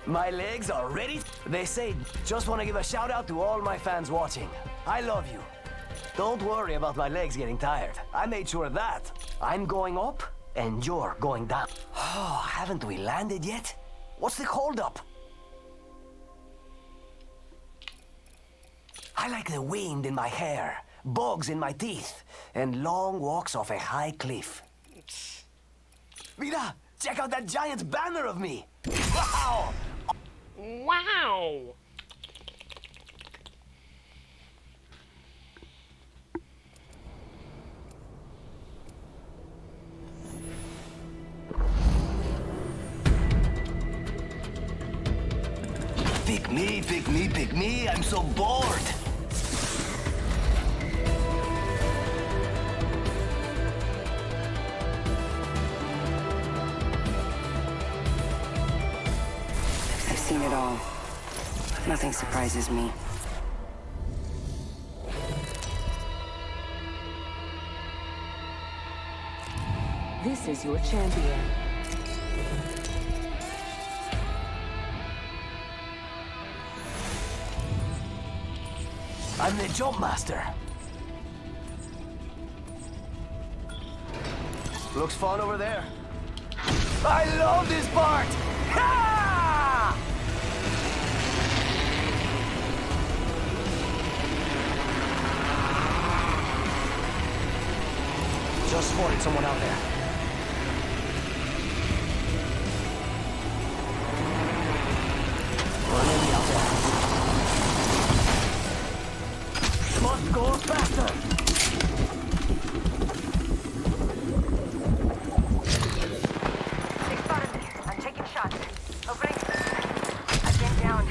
My legs are ready. They say, just want to give a shout out to all my fans watching. I love you. Don't worry about my legs getting tired. I made sure of that. I'm going up, and you're going down. Oh, haven't we landed yet? What's the holdup? I like the wind in my hair, bugs in my teeth, and long walks off a high cliff. Mira! Check out that giant banner of me! Wow! Wow! Pick me, pick me, pick me! I'm so bored! I've seen it all. Nothing surprises me. This is your champion. I'm the jump master. Looks fun over there. I love this part! Ha! Just spotted someone out there. One enemy out there. Must go faster! They spotted me. I'm taking shots. Opening. I've been down.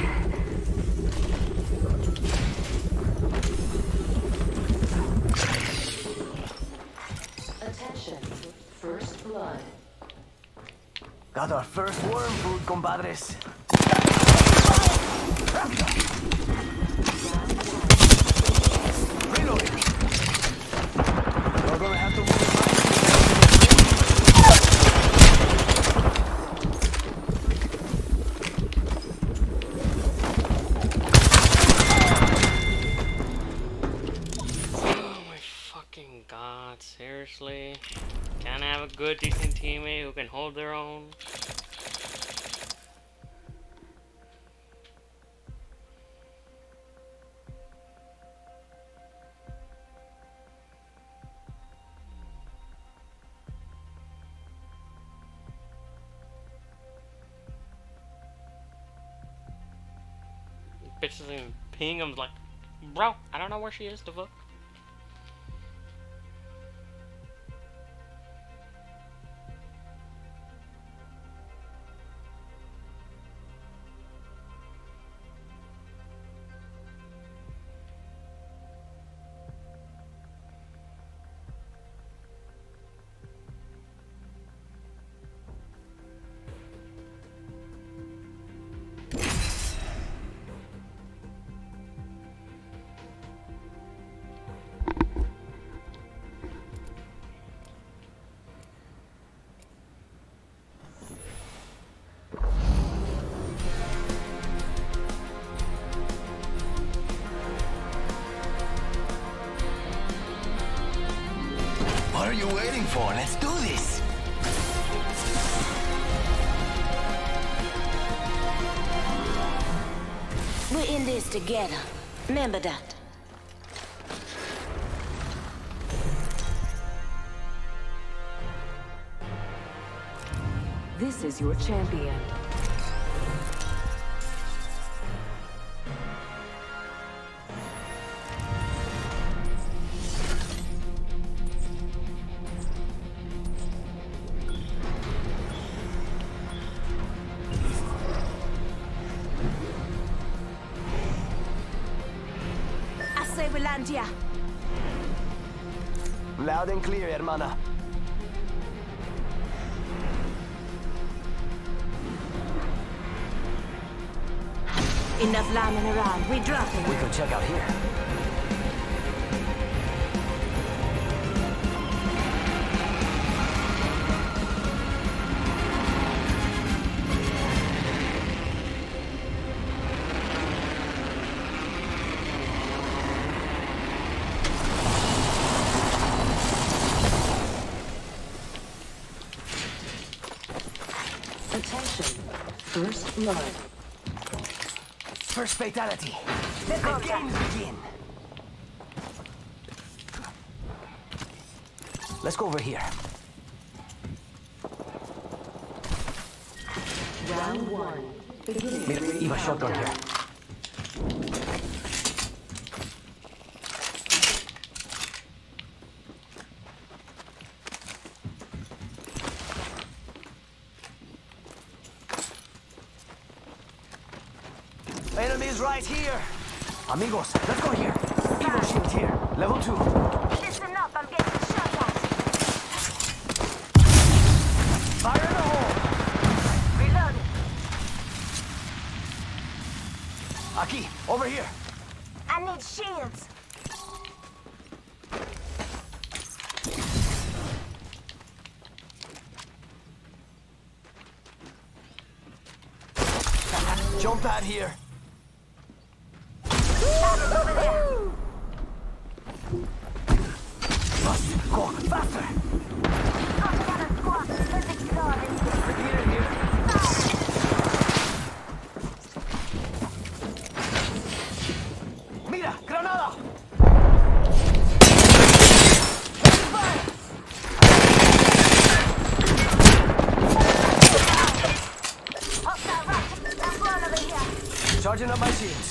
Attention. First blood. Got our first worm food, compadres. Reloading. You're gonna have to move Oh my fucking god, seriously? Can't I have a good, decent teammate who can hold their own? Bitch doesn't even ping him like, bro, I don't know where she is, the fuck. What are you waiting for? Let's do this! We're in this together. Remember that. This is your champion. Acebelandia. Loud and clear, hermana. Enough lambing around. We're dropping. We could check out here. First blood. First fatality. Let the games begin. Let's go over here. Round one. Beginning. Eva, shotgun here. Enemies right here. Amigos, let's go here. Evo shield here. Level 2. Listen up, I'm getting shot at. Fire in the hole. Reloading. Aki, over here. I need shields. Jump pad here. Over there. Go, faster. Got another squad. Perfect squad in here. Bring it in here. Mira, granada. Hostile right. There's one over here. Charging up my shields.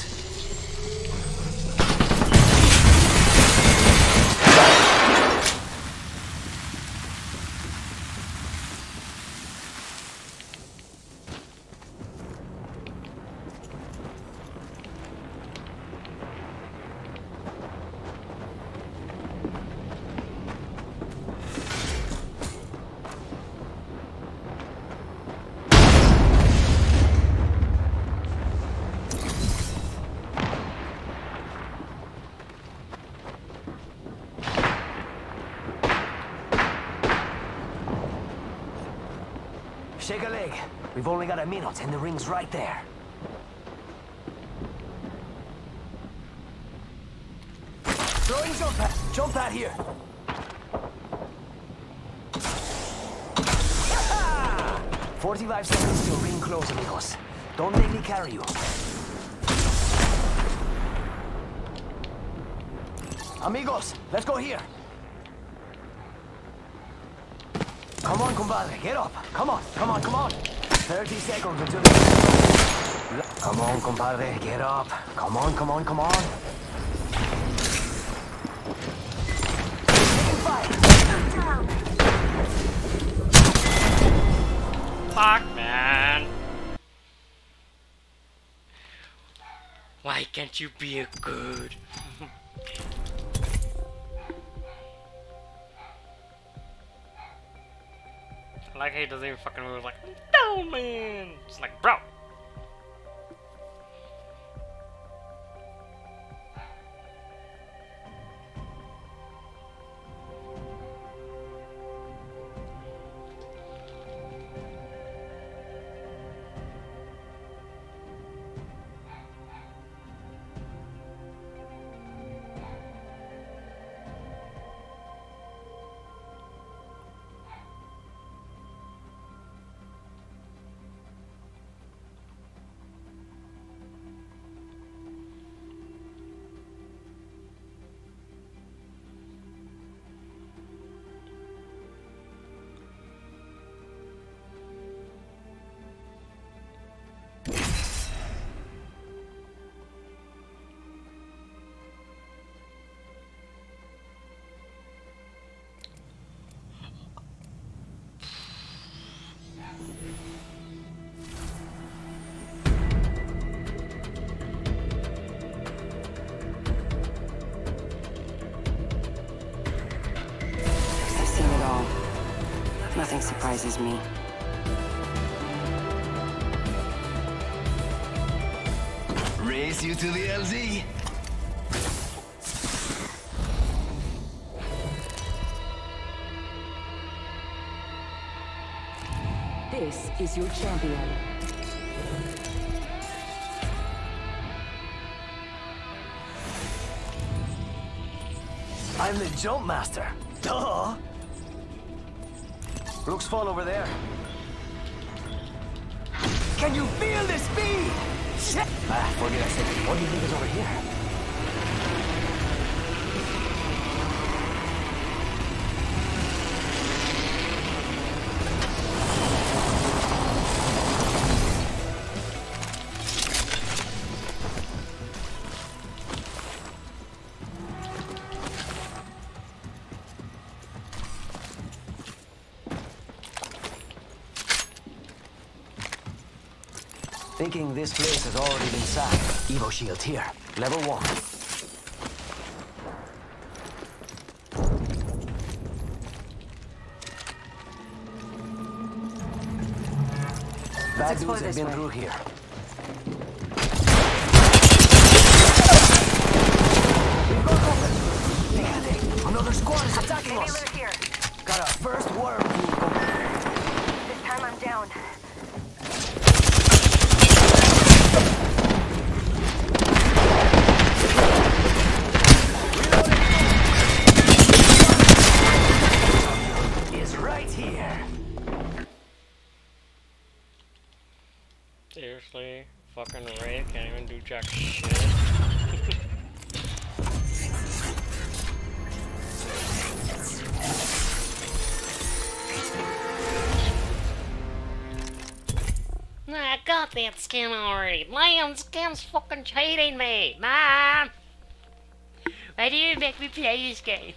Shake a leg. We've only got a minute and the ring's right there. Throwing jump pad. Jump pad here. 45 seconds till ring close, amigos. Don't make me carry you. Amigos, let's go here. Come on, compadre, get up. Come on, come on, come on. 30 seconds until the... Come on, compadre, get up. Come on, come on, come on. Taking fire. Down. Fuck, man. Why can't you be a good? Like he doesn't even fucking move. Like, no, man. It's like, bro. Nothing surprises me. Race you to the LZ. This is your champion. I'm the jump master. Duh. Looks fun over there. Can you feel the speed? Shit! Ah, forget I said it. What do you think is over here? Thinking this place has already been sacked. Evo shield here. Level 1. Bad dudes have been through here. We've got open. Damn, another squad is attacking us. Loot here. Got our first worm complete. This time I'm down. Is right here. Seriously? Fucking Ray can't even do jack shit. Nah, I got that skin already. Lion skin's fucking cheating me, man. Why do you make me play this game?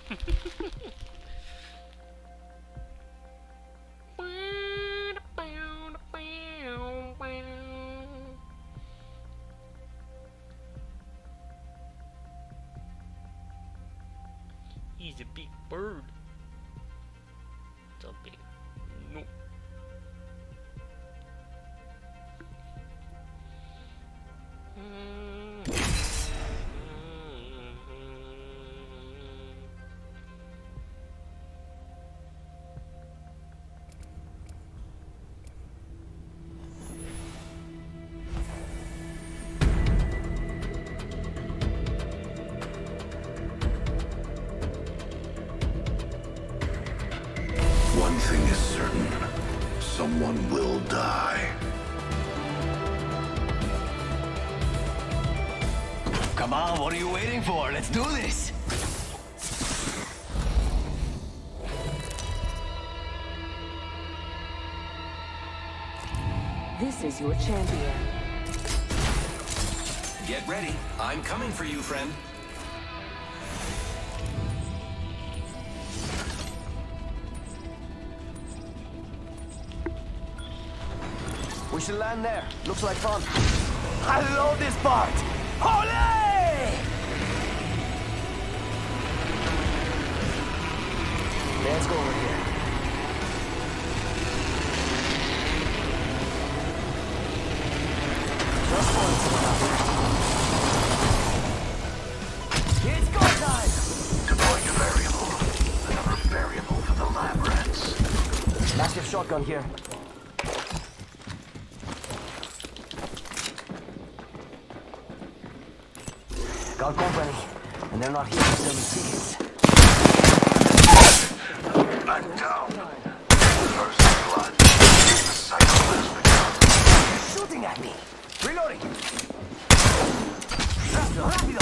He's a big bird. Something. No. One thing is certain. Someone will die. Come on, what are you waiting for? Let's do this. This is your champion. Get ready. I'm coming for you, friend. We should land there. Looks like fun. I love this part. Holy! Let's go over here. Just one second. It's go time! Deploying a variable. Another variable for the lab rats. Massive shotgun here. Got company, and they're not here to sell me tickets. I'm down. First blood. The cycle has begun. They're shooting at me. Reloading. Rápido, rápido.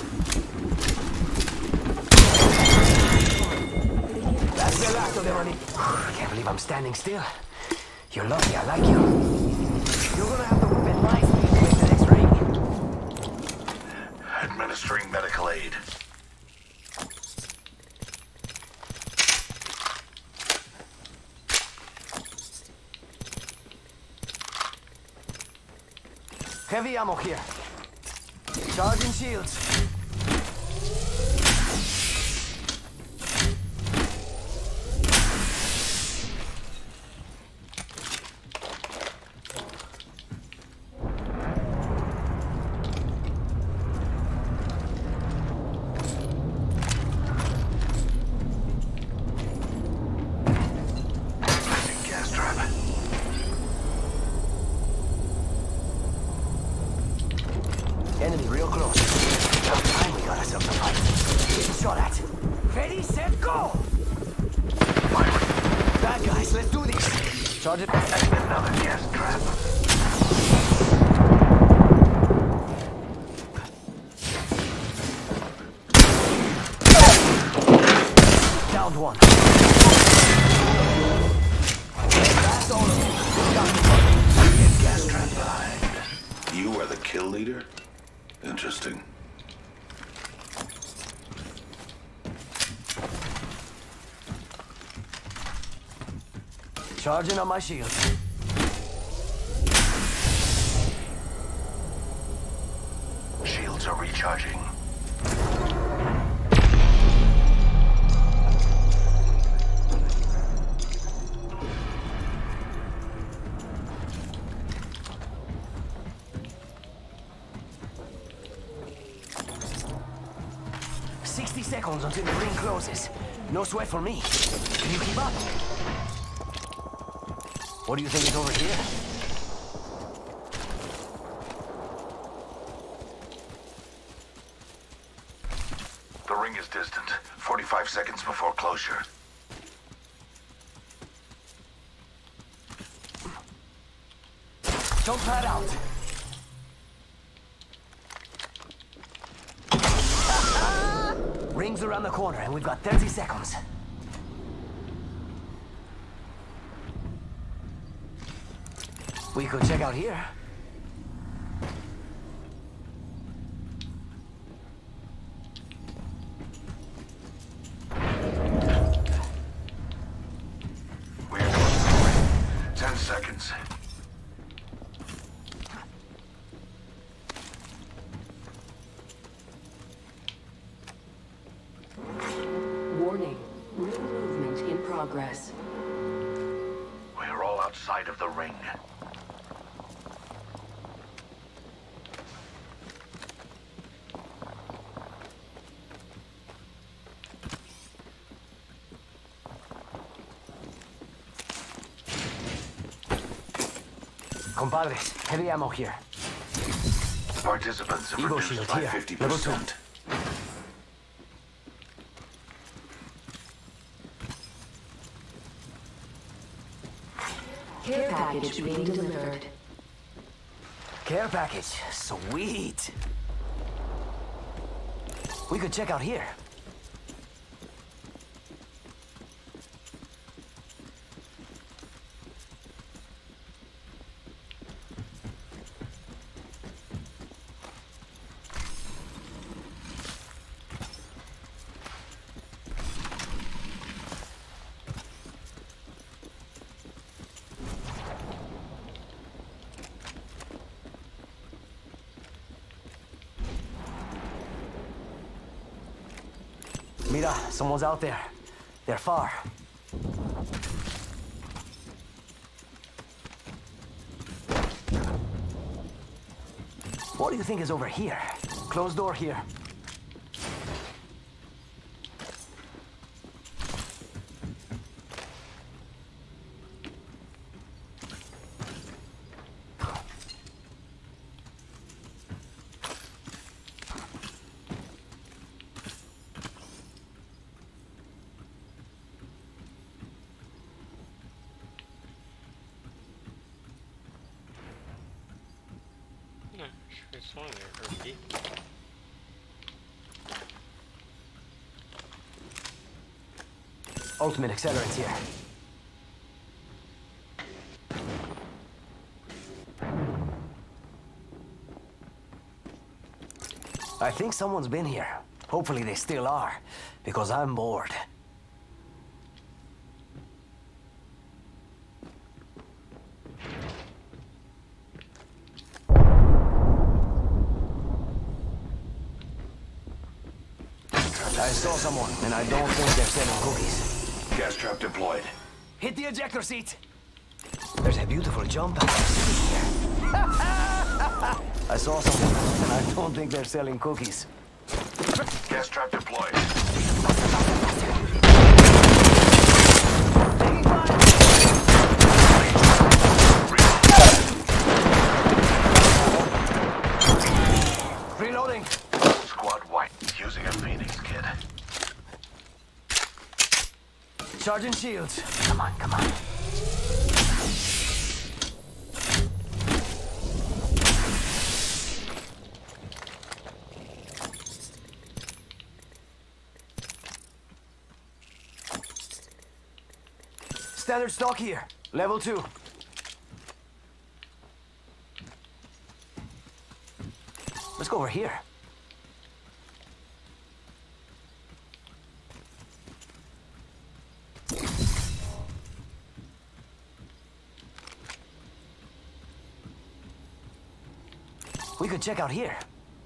That's the last of them, honey. I can't believe I'm standing still. You're lucky I like you. You're gonna have to whip it nice when you take the next ring. Administering medical aid. Heavy ammo here. Charging shields. Gas trap. Enemy real close. About time we got ourselves a fight. Getting shot at. Ready, set, go! Bad guys, let's do this. Charge it. Another gas trap. the kill leader? Interesting. Charging on my shield. Shields are recharging. Seconds until the ring closes. No sweat for me. Can you keep up? What do you think is over here? The ring is distant. 45 seconds before closure. Jump pad out. Ring's around the corner, and we've got 30 seconds. We could check out here. We're close to the ring. 10 seconds. Warning. Ring movement in progress. We're all outside of the ring. Compadres, heavy ammo here. Participants have Evo reduced shield by here. 50%. Level 2. Care package being delivered. Care package. Sweet. We could check out here. Mira, someone's out there. They're far. What do you think is over here? Closed door here. It's one there, Herky. Ultimate accelerants here. I think someone's been here. Hopefully they still are, because I'm bored. I saw someone, and I don't think they're selling cookies. Gas trap deployed. Hit the ejector seat! There's a beautiful jump pad sitting here. I saw someone, and I don't think they're selling cookies. Gas trap deployed. Reloading! Squad white using a Phoenix kit. Charging shields. Come on, come on. Standard stock here. Level 2. Let's go over here. We could check out here.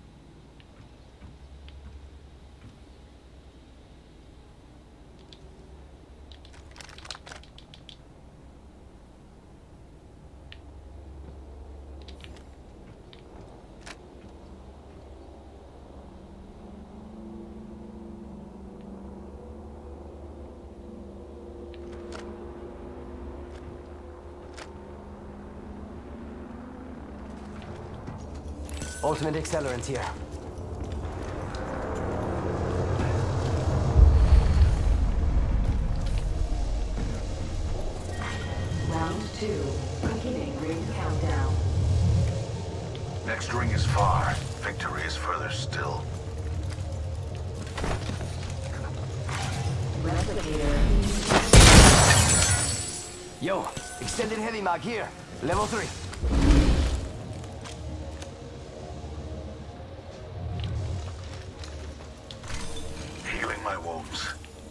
Ultimate accelerant here. Round 2. Beginning ring countdown. Next ring is far. Victory is further still. Replicator. Yo, extended heavy mag here. Level 3. Healing my wounds.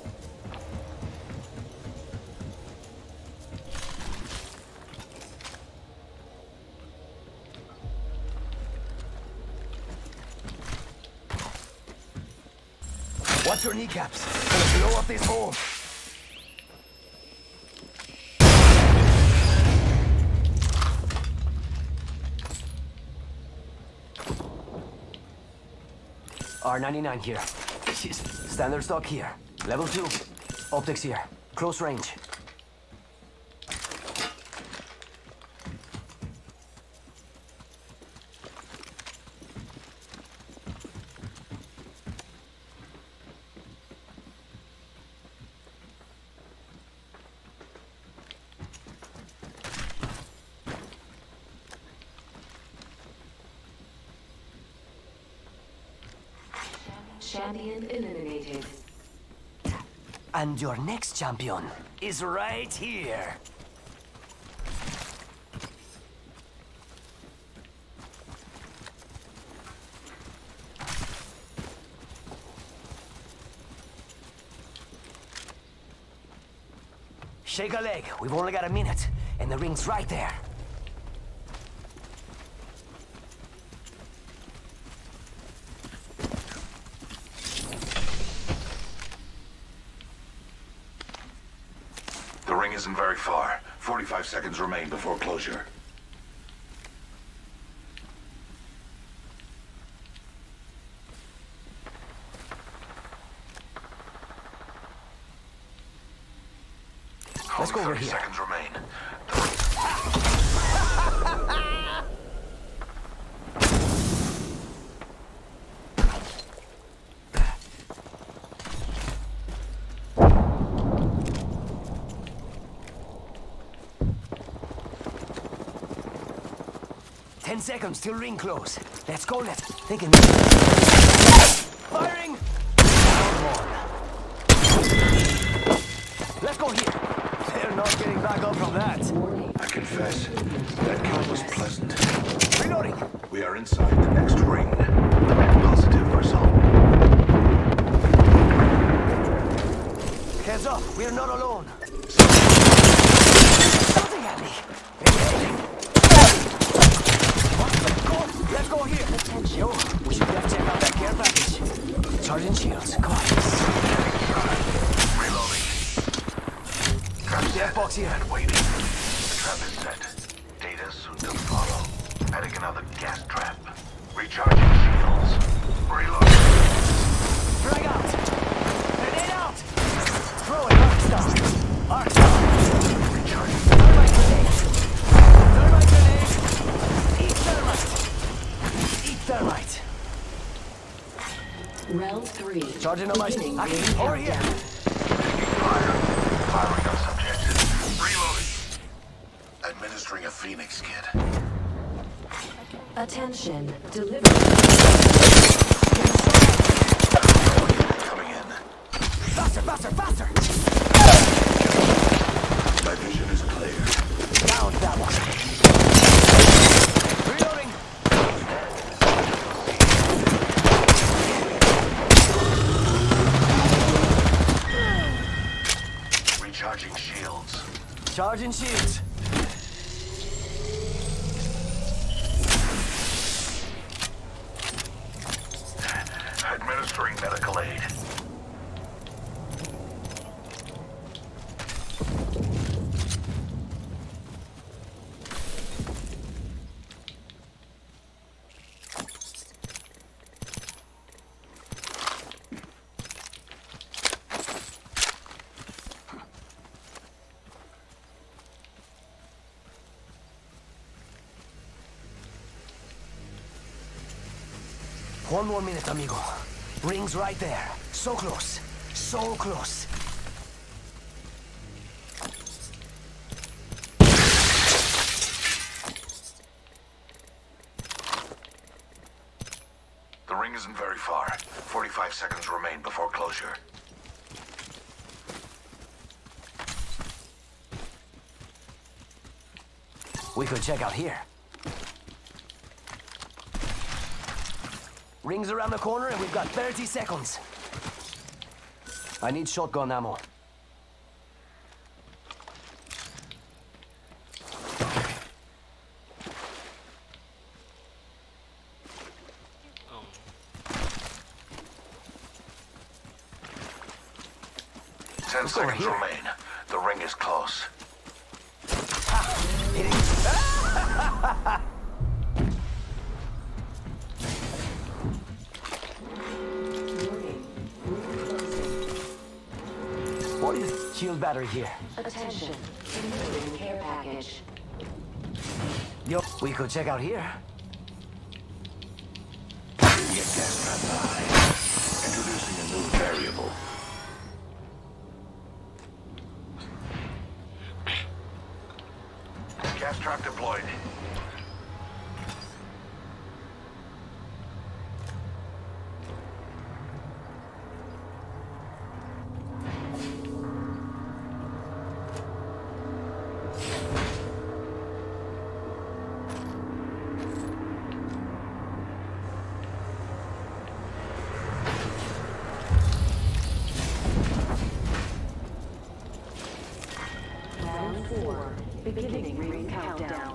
Watch your kneecaps. Gonna blow up this hole. R99 here. Standard stock here. Level 2. Optics here. Close range. Champion eliminated. And your next champion is right here. Shake a leg. We've only got a minute, and the ring's right there. The ring isn't very far. 45 seconds remain before closure. Let's go over 30 here. seconds remain. 10 seconds till ring close. Let's go, let's... Thinking... Firing! Down one. Let's go here. They're not getting back up from that. I confess, that kill was pleasant. Reloading. We are inside the next ring. Net positive result. Heads up, we're not alone. Something at me. Let's go here. Yo, we should have checked out that care package. Charging shields. Come on. Reloading. Trap Death set box here. and waiting. The trap is set. Data soon to follow. Adding another gas trap. Recharging shields. Reloading. Drag out. Grenade out. Throw it. Arc star. Arc star. Recharging. Thermite grenade. Thermite grenade. Eat thermite. Eat thermite. Round 3. Charging on my... Beginning I ring can... Over here. countdown. Taking fire. Firing on subjects. Reloading. Administering a Phoenix kit. Attention. Delivery. Coming in. Faster, faster, faster. My vision is clear. Down that one. Reloading. Charging shields. Administering medical aid. One more minute, amigo. Ring's right there. So close. So close. The ring isn't very far. 45 seconds remain before closure. We could check out here. Ring's around the corner and we've got 30 seconds. I need shotgun ammo. Oh. 10 over seconds here. remain. The ring is close. It is. What is shield battery here? Attention. Including care package. Yo, we could check out here. Get gas trap high. Introducing a new variable. Gas trap deployed. Round 4. Beginning ring countdown.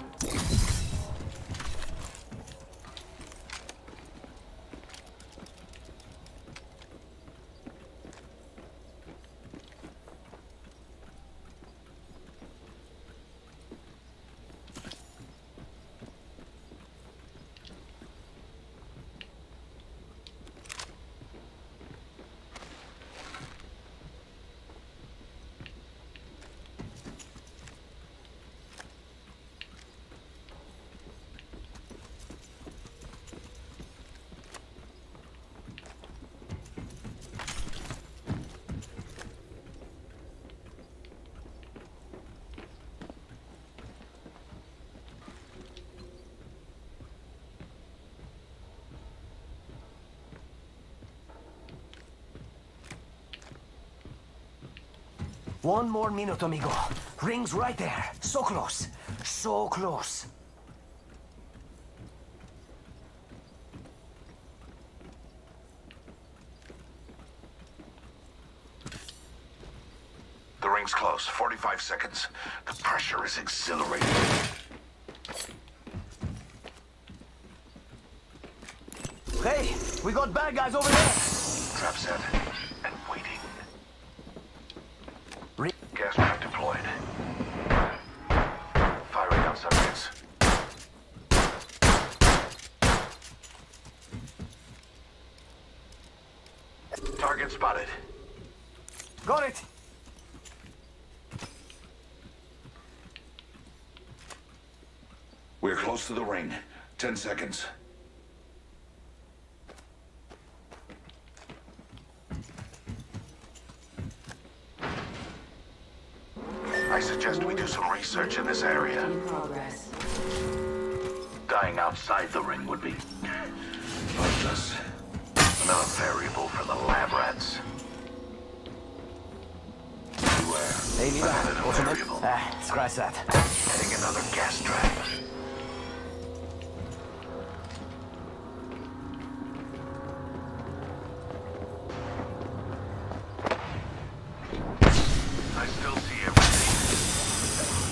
One more minute, amigo. Ring's right there. So close. So close. The ring's close. 45 seconds. The pressure is exhilarating. Hey, we got bad guys over there. Trap set. And waiting. Ring. Gas trap deployed. Firing on subjects. Target spotted. Got it. We're close to the ring. 10 seconds. I suggest we do some research in this area. In progress. Dying outside the ring would be pointless. Another variable for the lab rats. Beware. Hey, Nina. Another What's your variable. scratch that. Heading another gas trap. I still see everything.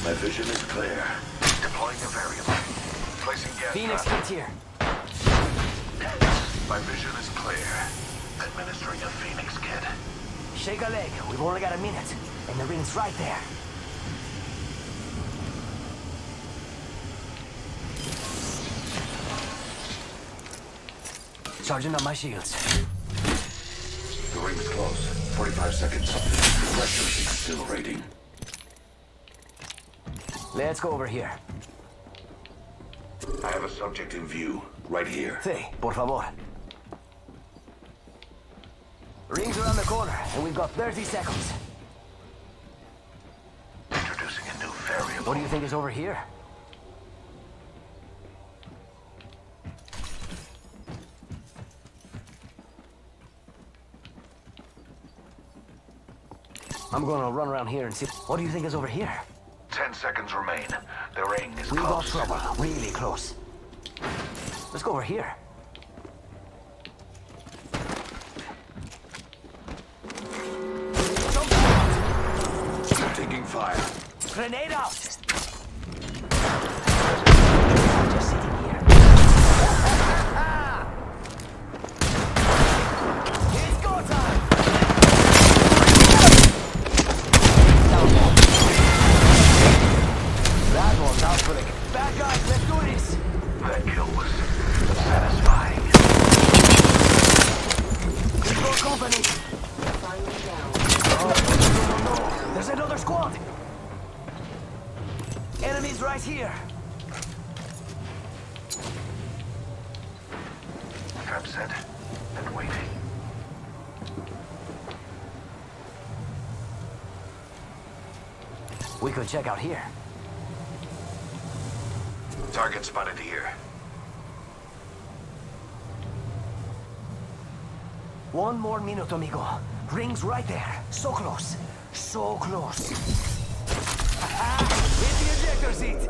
My vision is clear. Deploying a variable. Placing gas Phoenix trap. kit here. My vision is clear. Administering a Phoenix kit. Shake a leg. We've only got a minute. And the ring's right there. Charging up my shields. The ring's close. 45 seconds. Pressure is exhilarating. Let's go over here. I have a subject in view. Right here. Sí, por favor. Ring's around the corner, and we've got 30 seconds. Introducing a new variable. What do you think is over here? I'm gonna run around here and see. What do you think is over here? 10 seconds remain. The ring is We got close. trouble. Really close. Let's go over here. Jump out! Taking fire. Grenade out! Just sitting here. It's go time! That one's out for the... Bad guys, let's do this! That kill was satisfying. Control company! Oh, no. There's another squad! Enemies right here! Trap set and waiting. We could check out here. Target spotted here. One more minute, amigo. Ring's right there. So close. So close. Hit the ejector seat!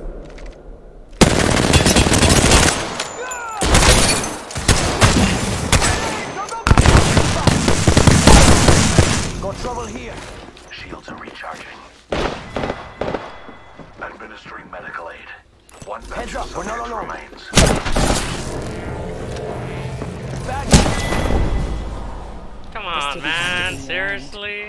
Got trouble here. Shields are recharging. Administering medical aid. One batch Heads up, of we're not subjects alone. remains. Back. Come on, man. Seriously?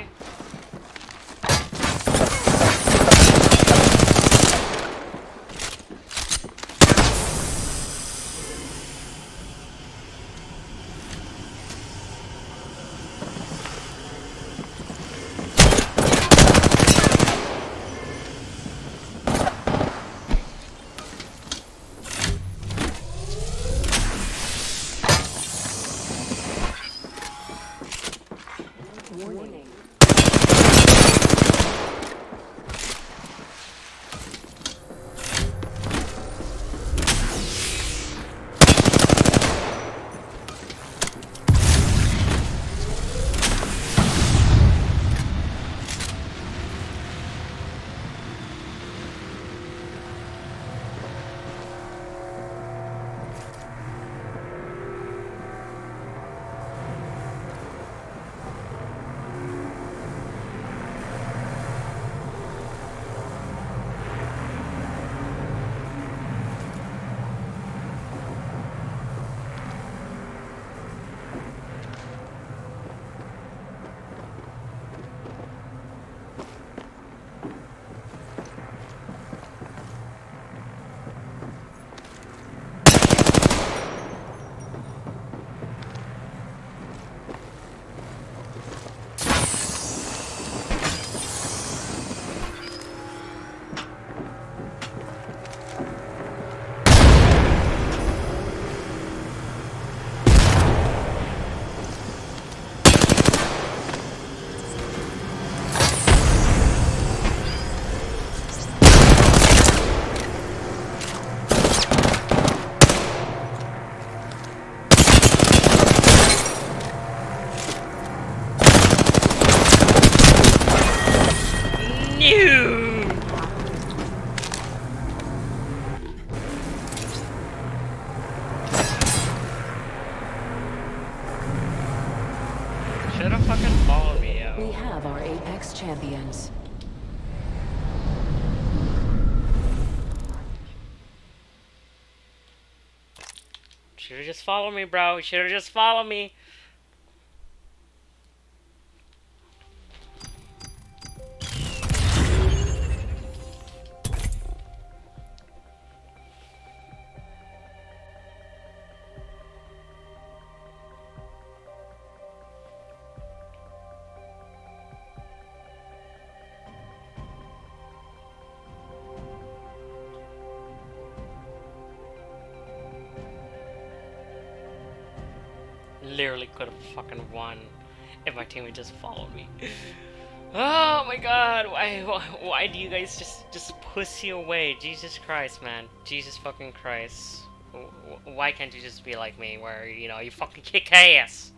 Should've fucking followed me out. We have our Apex champions. Should've just followed me, bro. Should've just followed me. Literally could have fucking won if my team had just followed me. Oh my god, why do you guys just pussy away? Jesus Christ, man. Jesus fucking Christ. Why can't you just be like me, where, you know, you fucking kick ass?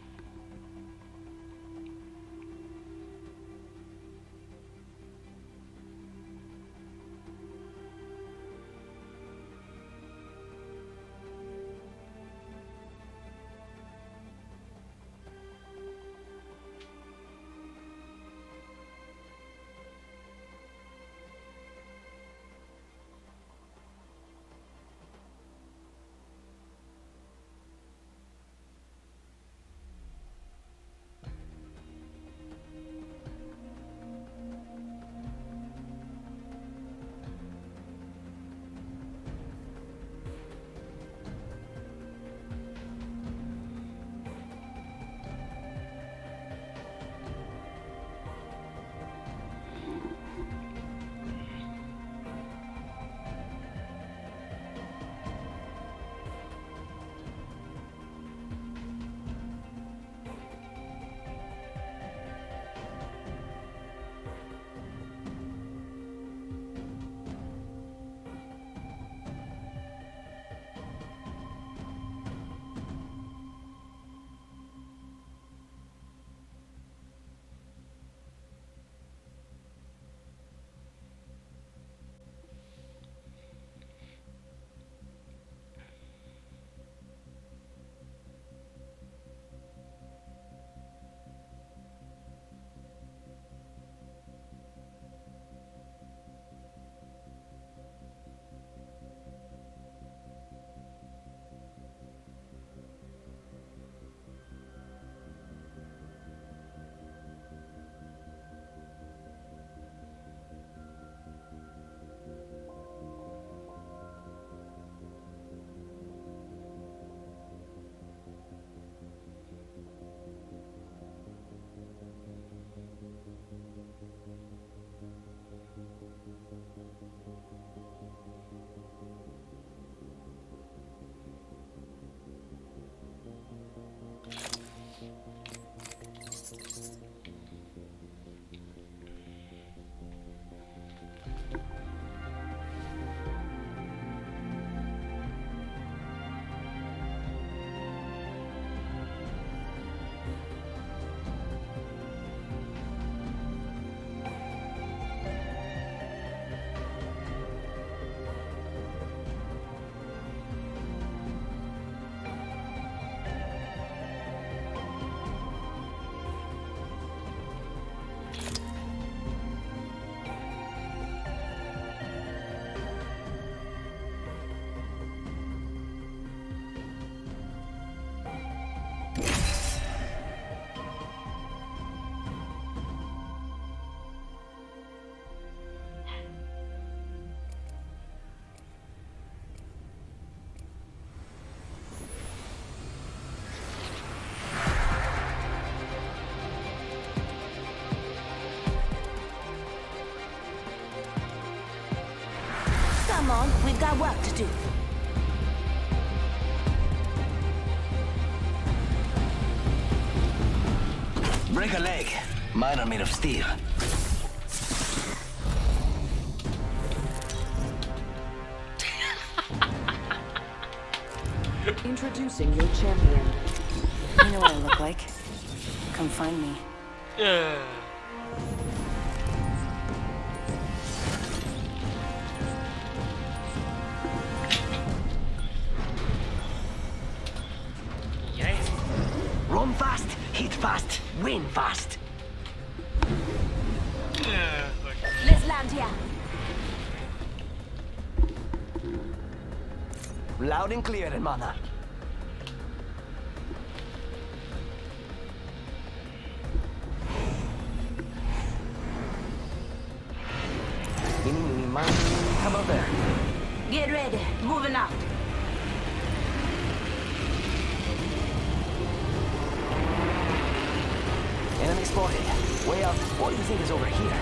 Come on, we've got work to do. Break a leg. Mine are made of steel. Introducing your champion. You know what I look like. Come find me. Run fast, hit fast, win fast. Let's land here. Loud and clear, hermana. How about there? Get ready. Moving out. Enemy spotted. Way up. What do you think is over here?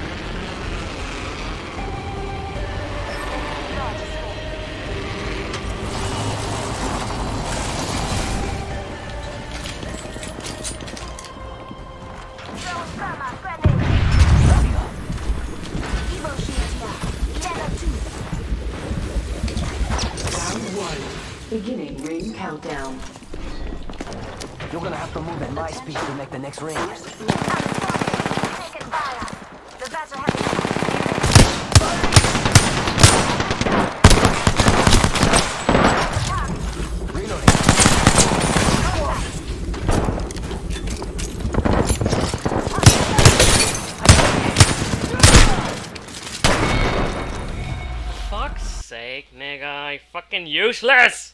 Beginning ring countdown. You're gonna have to move at my speed to make the next ring. Fuck's sake, nigga, you fucking useless!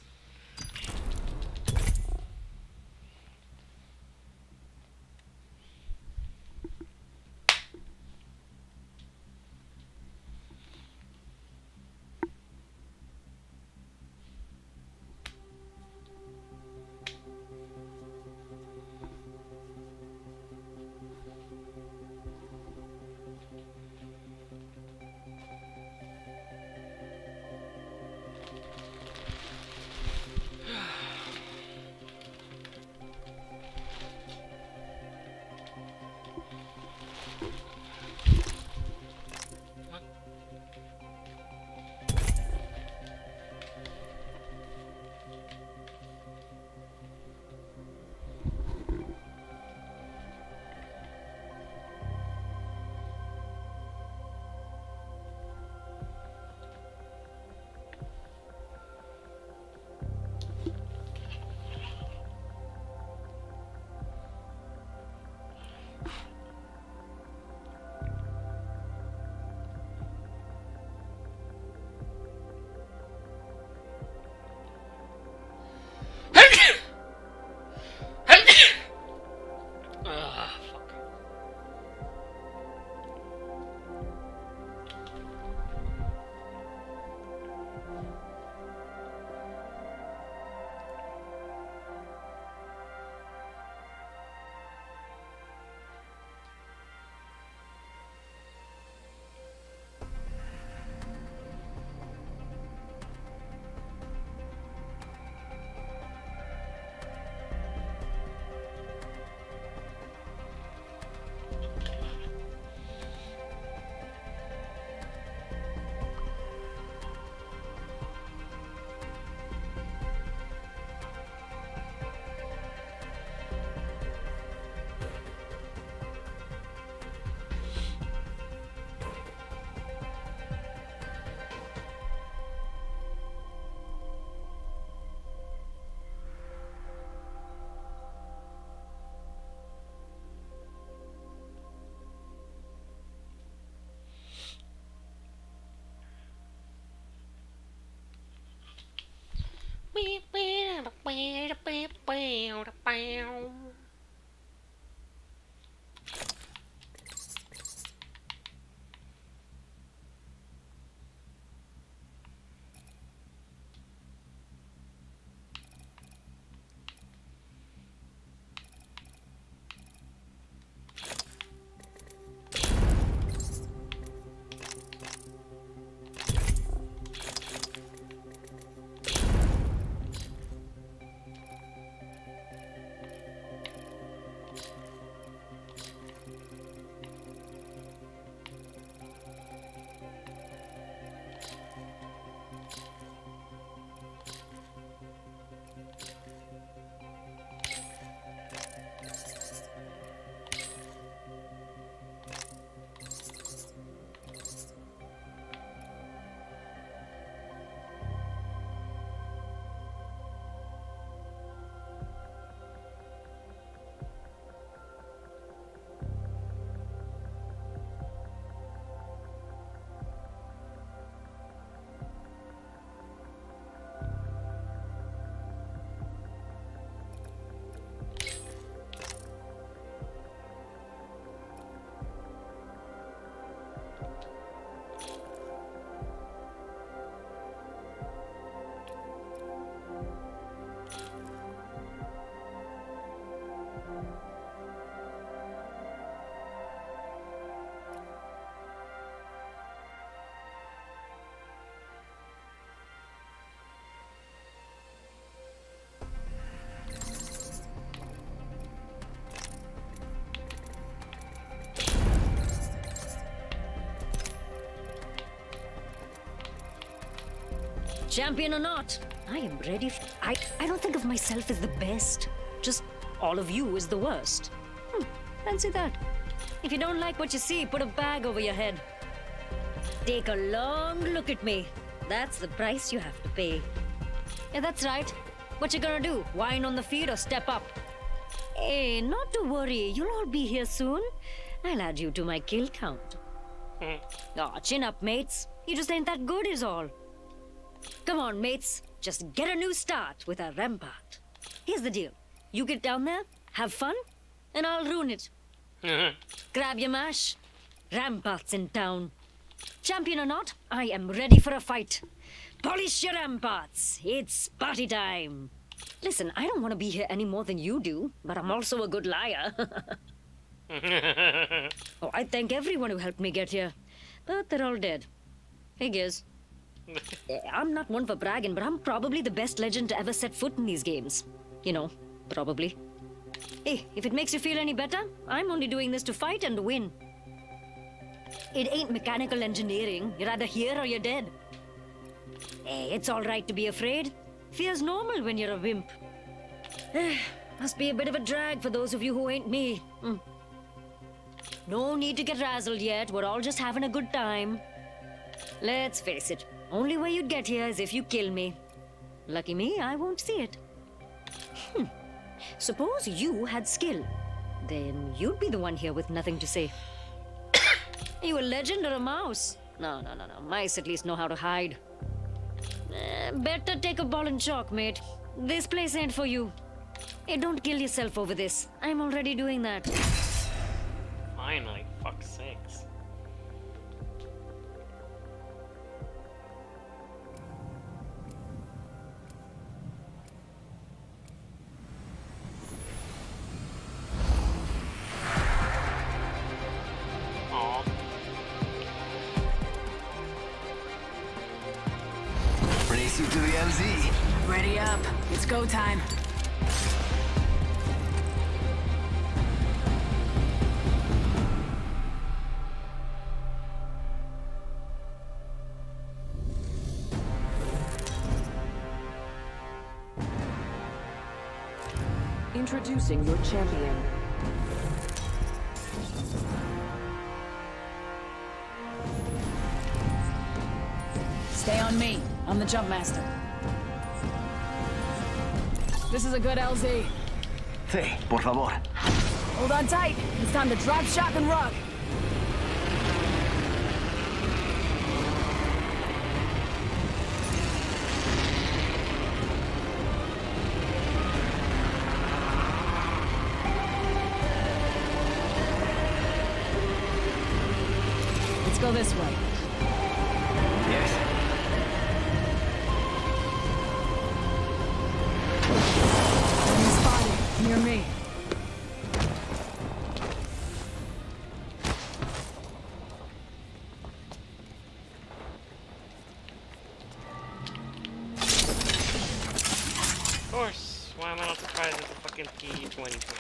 Champion or not, I am ready. I don't think of myself as the best. Just all of you is the worst. Fancy that. If you don't like what you see, put a bag over your head. Take a long look at me. That's the price you have to pay. Yeah, that's right. What you gonna do? Whine on the feet or step up? Hey, not to worry. You'll all be here soon. I'll add you to my kill count. Aw, chin up, mates. You just ain't that good is all. Come on, mates. Just get a new start with a rampart. Here's the deal. You get down there, have fun, and I'll ruin it. Grab your mash. Ramparts in town. Champion or not, I am ready for a fight. Polish your ramparts. It's party time. Listen, I don't want to be here any more than you do, but I'm also a good liar. Oh, I thank everyone who helped me get here, but they're all dead. Figures. I'm not one for bragging, but I'm probably the best legend to ever set foot in these games. You know, probably. Hey, if it makes you feel any better, I'm only doing this to fight and win. It ain't mechanical engineering. You're either here or you're dead. Hey, it's all right to be afraid. Fear's normal when you're a wimp. Must be a bit of a drag for those of you who ain't me. No need to get razzled yet. We're all just having a good time. Let's face it. Only way you'd get here is if you kill me. Lucky me, I won't see it. Suppose you had skill. Then you'd be the one here with nothing to say. Are you a legend or a mouse? No. Mice at least know how to hide. Better take a ball and chalk, mate. This place ain't for you. Hey, don't kill yourself over this. I'm already doing that. Finally, fuck's sakes. Race you to the LZ. Ready up. It's go time. Introducing your champion. Stay on me. I'm the jump master. This is a good LZ. Sí, por favor. Hold on tight. It's time to drop, shock, and rock. Let's go this way. Yes. Enemy spotted. Near me. Of course. Why am I not surprised with the fucking P-2020?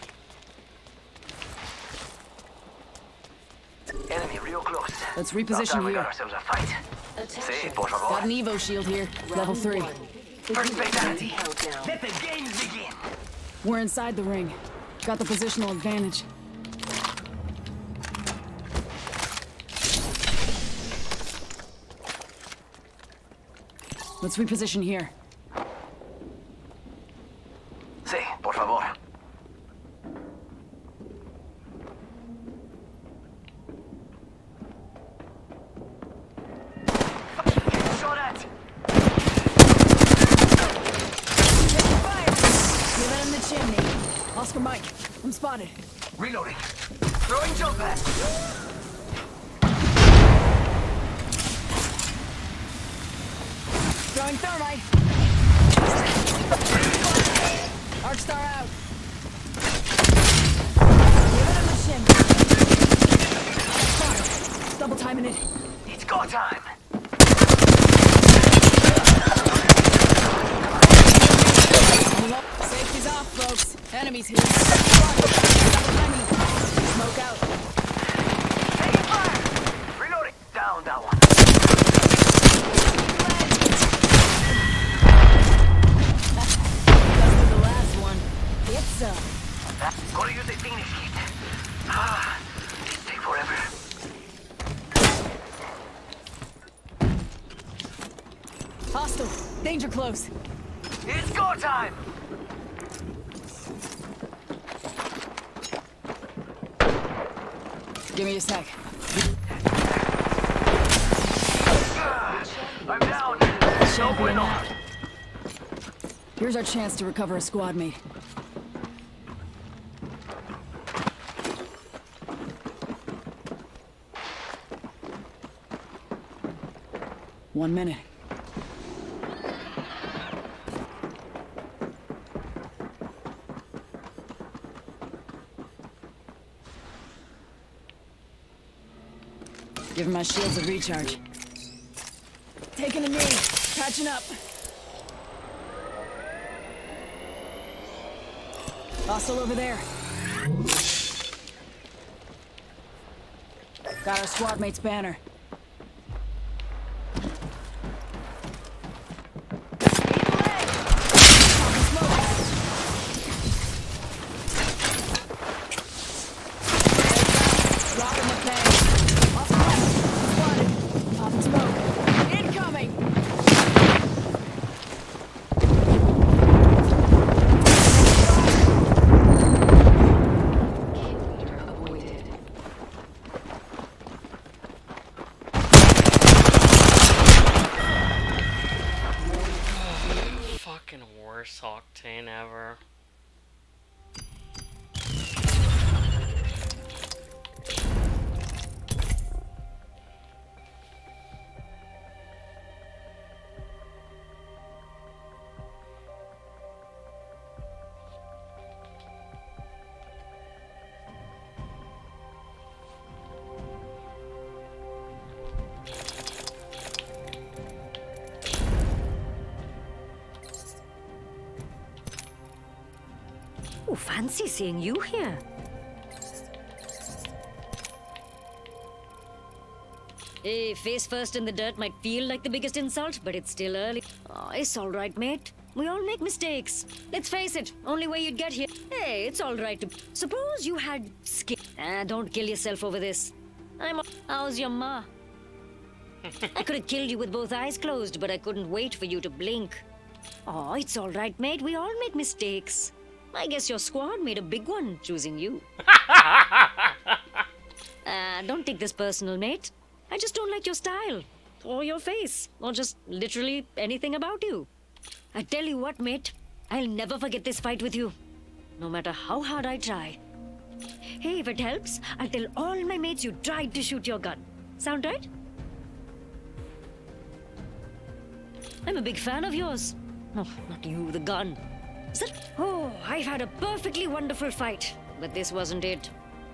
Enemy real close. Let's About reposition time we got here. ourselves a fight. Sí, por Got favor. an Evo shield here. Level 3. First fatality. Let the games begin. We're inside the ring. Got the positional advantage. Let's reposition here. Sí, por favor. Getting shot at. Give it in the chimney. Oscar Mike, I'm spotted. Reloading. Throwing jump pad. Throwing thermite. Arc star out. Give it in the chimney. Spotted. Double timing it. It's go time. Safety's off, folks. Enemies here. Spotted. Double timing it. Smoke out. Taking fire. Reloading. Down that one. Awesome. Gotta use the Phoenix kit. Ah, these take forever. Hostile. Danger close. It's go time! Give me a sec. I'm down! Champion out. Here's our chance to recover a squad mate. One minute. Giving my shields a recharge. Taking a knee. Patching up. Hostile over there. Got our squad mate's banner. Dropping the bang. Spotted. Popping smoke. Incoming! Fucking worst Octane ever. Oh, fancy seeing you here. Hey, face first in the dirt might feel like the biggest insult, but it's still early. Oh, it's all right, mate. We all make mistakes. Let's face it, only way you'd get here. Hey, it's all right to... Suppose you had skin. Don't kill yourself over this. How's your ma? I could have killed you with both eyes closed, but I couldn't wait for you to blink. Oh, it's all right, mate. We all make mistakes. I guess your squad made a big one choosing you. Don't take this personal, mate. I just don't like your style, or your face, or just literally anything about you. I tell you what, mate, I'll never forget this fight with you, no matter how hard I try. Hey, if it helps, I'll tell all my mates you tried to shoot your gun. Sound right? I'm a big fan of yours. No, not you, the gun. Is that... Oh, I've had a perfectly wonderful fight, but this wasn't it.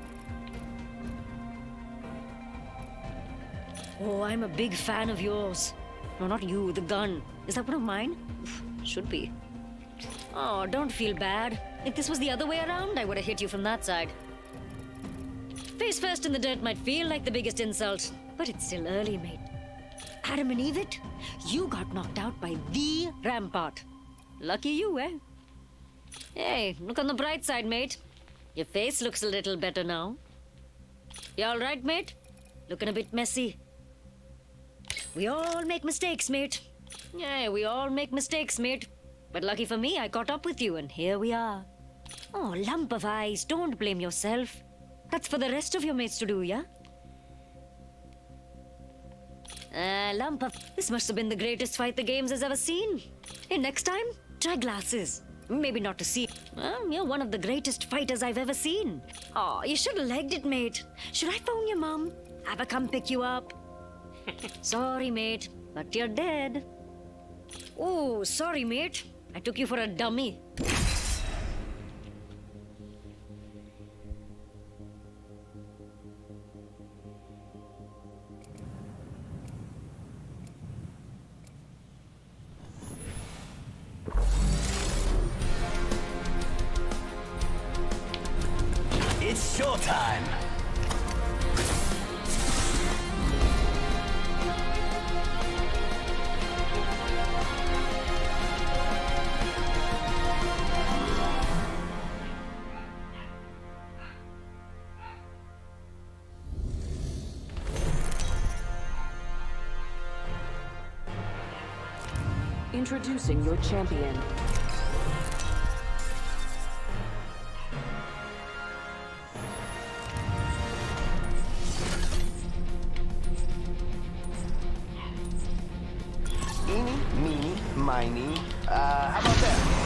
Oh, I'm a big fan of yours. No, not you, the gun. Is that one of mine? Should be. Oh, don't feel bad. If this was the other way around, I would have hit you from that side. Face first in the dirt might feel like the biggest insult, but it's still early, mate. Adam and Eve it, you got knocked out by the Rampart. Lucky you, eh? Hey, look on the bright side, mate. Your face looks a little better now. You all right, mate? Looking a bit messy. We all make mistakes, mate. Yeah, we all make mistakes, mate. But lucky for me, I caught up with you, and here we are. Oh, lump of ice, don't blame yourself. That's for the rest of your mates to do, yeah? Lump of... This must have been the greatest fight the games has ever seen. Hey, next time, try glasses. Maybe not to see. You're one of the greatest fighters I've ever seen. Oh, you should have legged it, mate. Should I phone your mom? Have her come pick you up? Sorry, mate, but you're dead. Oh, sorry, mate. I took you for a dummy. It's showtime! Introducing your champion. Eeny, meeny, miny. How about that?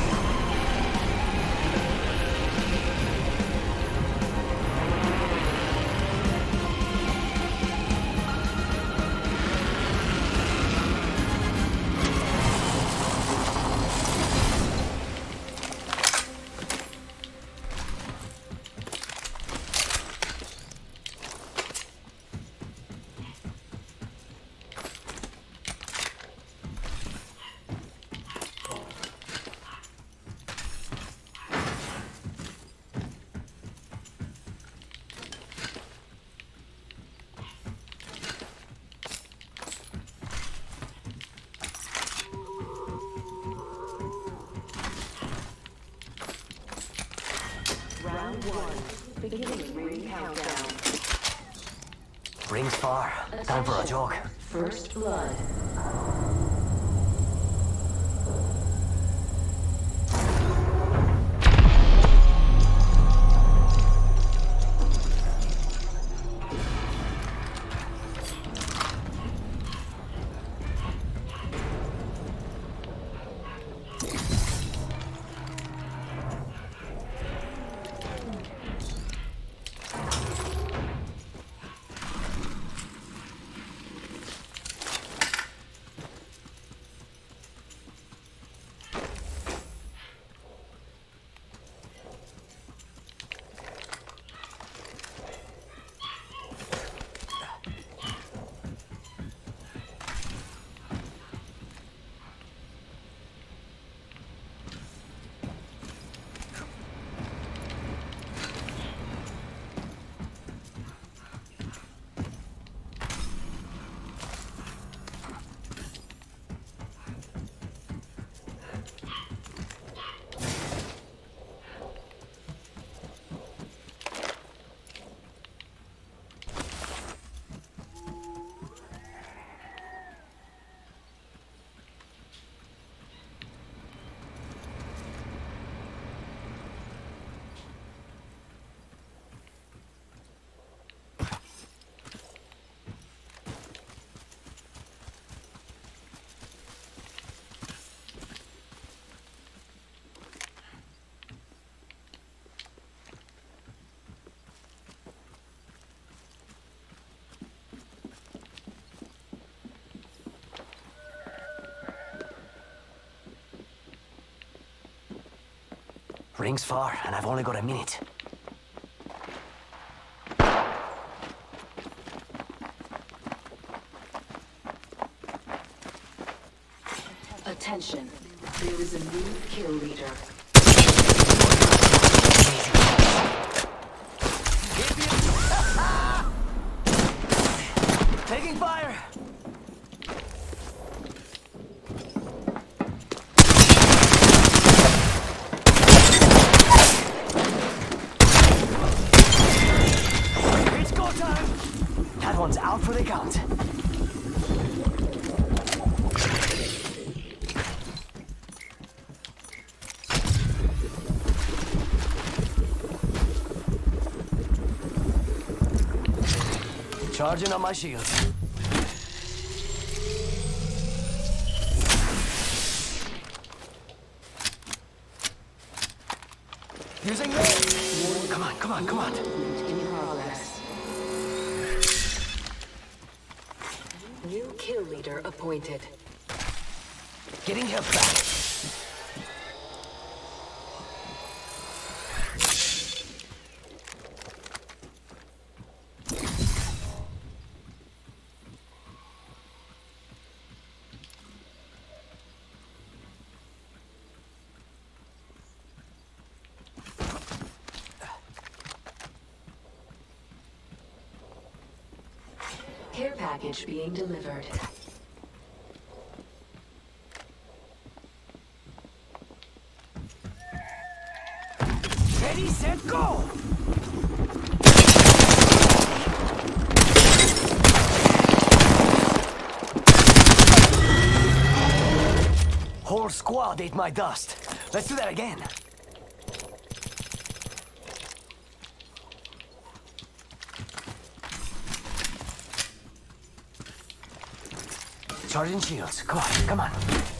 Round 1. Beginning ring countdown. Rings far. Time for a jog. First blood. Rings far, and I've only got a minute. Attention. There is a new kill leader. Taking fire! It's go time! That one's out for the count. Charging on my shields. Using this. Come on, come on, come on. In progress. New kill leader appointed. Getting health back. Care package being delivered. Ready, set, go! squad ate my dust. Let's do that again. Charging shields. Come on, come on.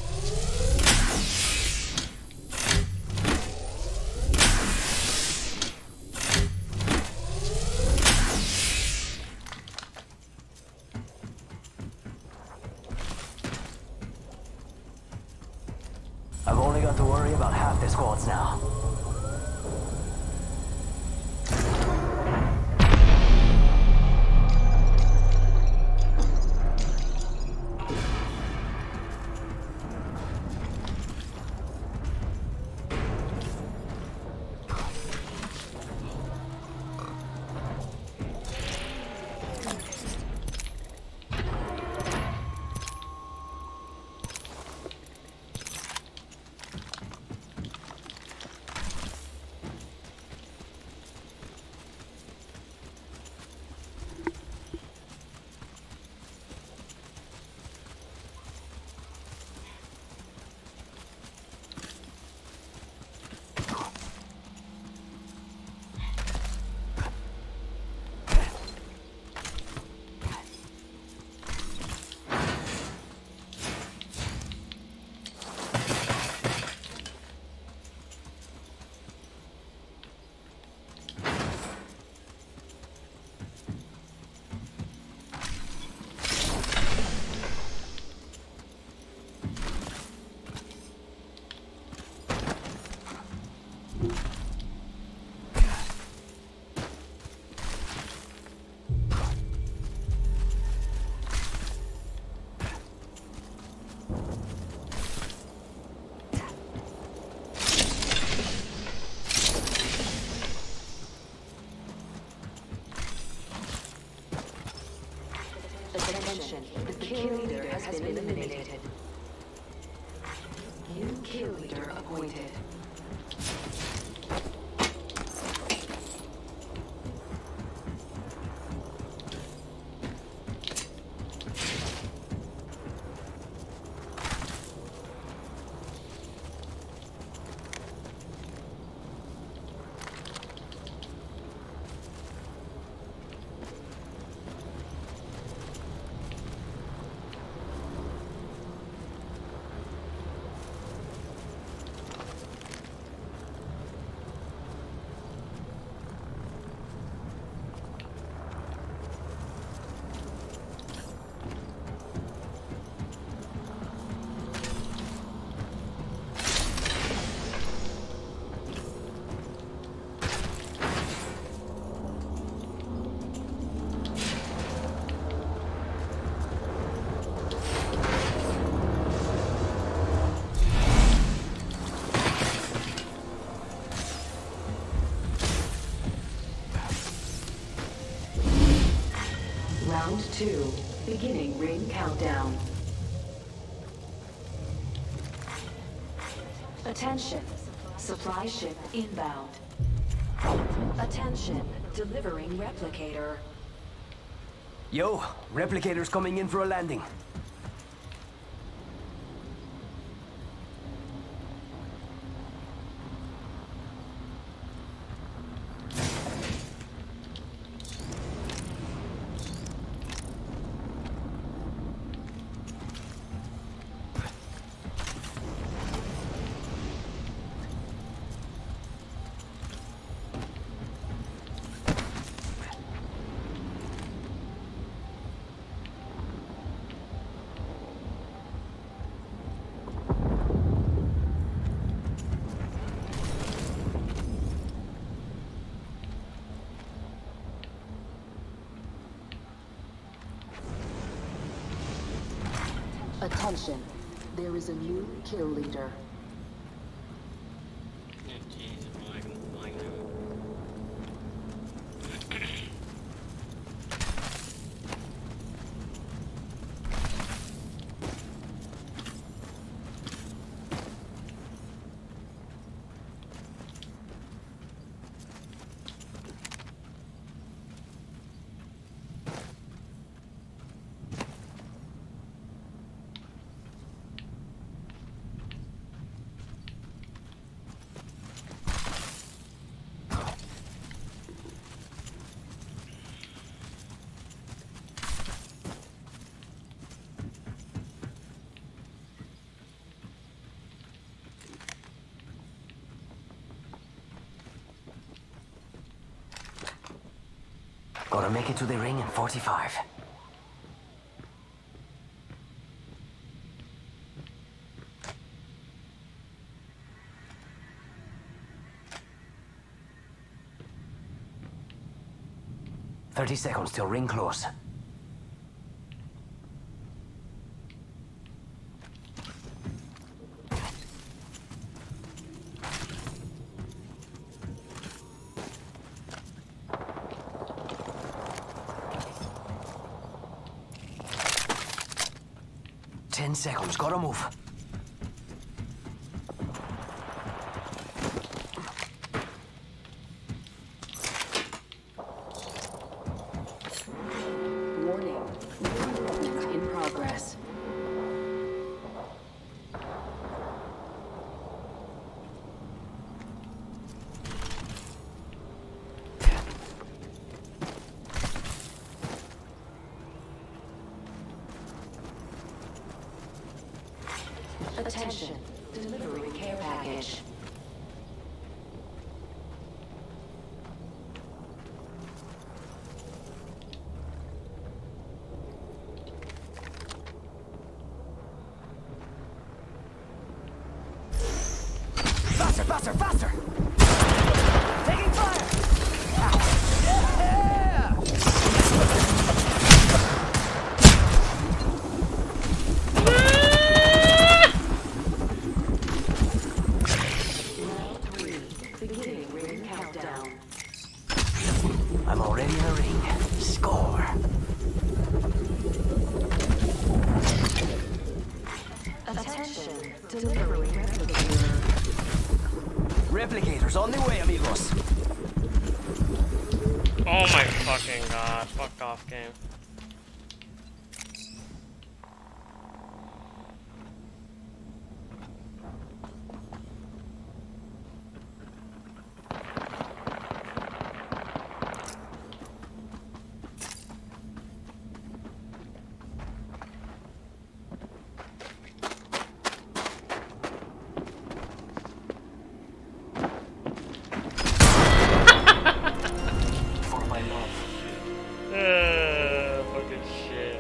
I've only got to worry about half the squads now. Attention, the kill leader has been eliminated. New kill leader appointed. Round 2, beginning ring countdown. Attention, supply ship inbound. Attention, delivering replicator. Yo, replicator's coming in for a landing. Attention, there is a new kill leader. Gotta make it to the ring in 45. "30 seconds till ring close." Seconds, gotta move. Warning. Movement in progress. Attention, delivering care package. Faster, faster, faster! Taking fire! Yeah! I'm already in the ring. Score. Attention, delivering replicator. Replicators on the way, amigos. Oh my fucking god. Fuck off, game. Fucking shit.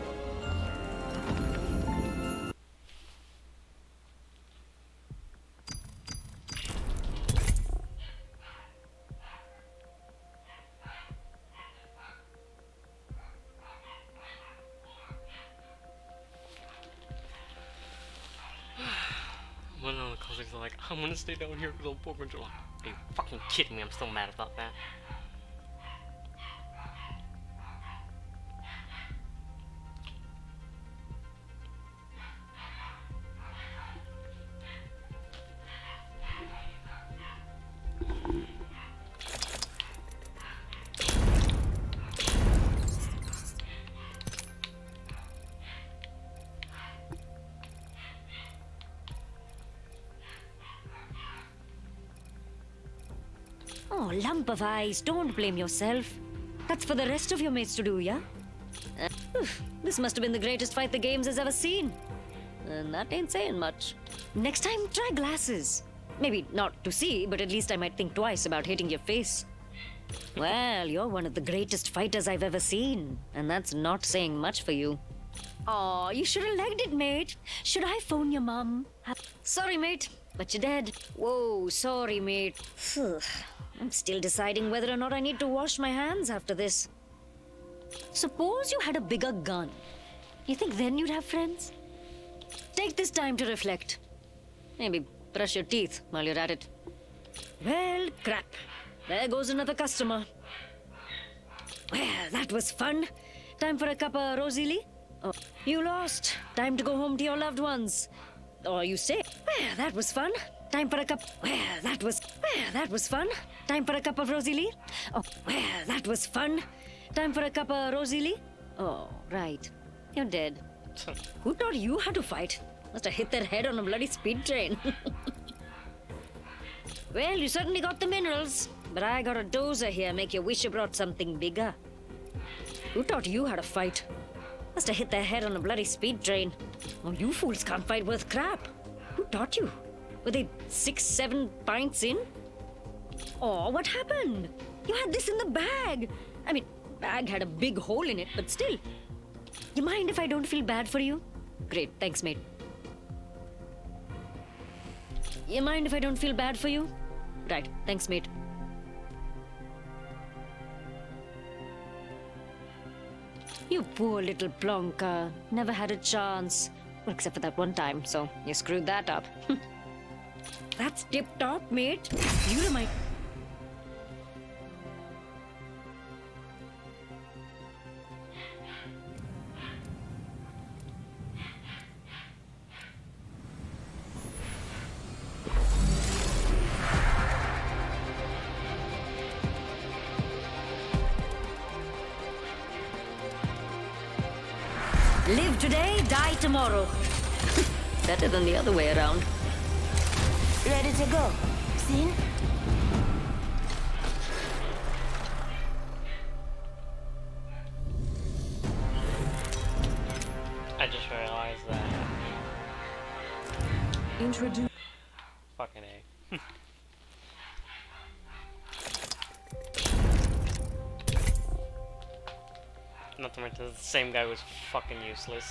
One of the colleagues are like, I'm gonna stay down here with the Pokemon. Are you fucking kidding me? I'm still mad about that. Oh, lump of ice, don't blame yourself. That's for the rest of your mates to do, yeah? This must have been the greatest fight the games has ever seen. And that ain't saying much. Next time, try glasses. Maybe not to see, but at least I might think twice about hitting your face. Well, you're one of the greatest fighters I've ever seen, and that's not saying much for you. Aw, you should have legged it, mate. Should I phone your mum? Sorry, mate, but you're dead. Whoa, sorry, mate. I'm still deciding whether or not I need to wash my hands after this. Suppose you had a bigger gun. You think then you'd have friends? Take this time to reflect. Maybe brush your teeth while you're at it. Well, crap. There goes another customer. Well, that was fun. Time for a cup of Rosalie? Oh, you lost. Time to go home to your loved ones. Or you say, well, that was fun. Time for a cup. Well, that was fun. Time for a cup of Rosalie? Oh, well, that was fun. Time for a cup of Rosalie? Oh, right. You're dead. Who taught you how to fight? Must have hit their head on a bloody speed train. Well, you certainly got the minerals. But I got a dozer here, make you wish you brought something bigger. Who taught you how to fight? Must have hit their head on a bloody speed train. Oh, you fools can't fight worth crap. Who taught you? Were they 6-7 pints in? Oh, what happened? You had this in the bag. I mean, bag had a big hole in it, but still. You mind if I don't feel bad for you? Great, thanks, mate. You mind if I don't feel bad for you? Right, thanks, mate. You poor little plonker. Never had a chance. Except for that one time, so you screwed that up. That's tip-top, mate. You remind... Live today, die tomorrow. Better than the other way around. Ready to go. Seen? I just realized that. Introduce. Fucking A. Not to mention the same guy was fucking useless.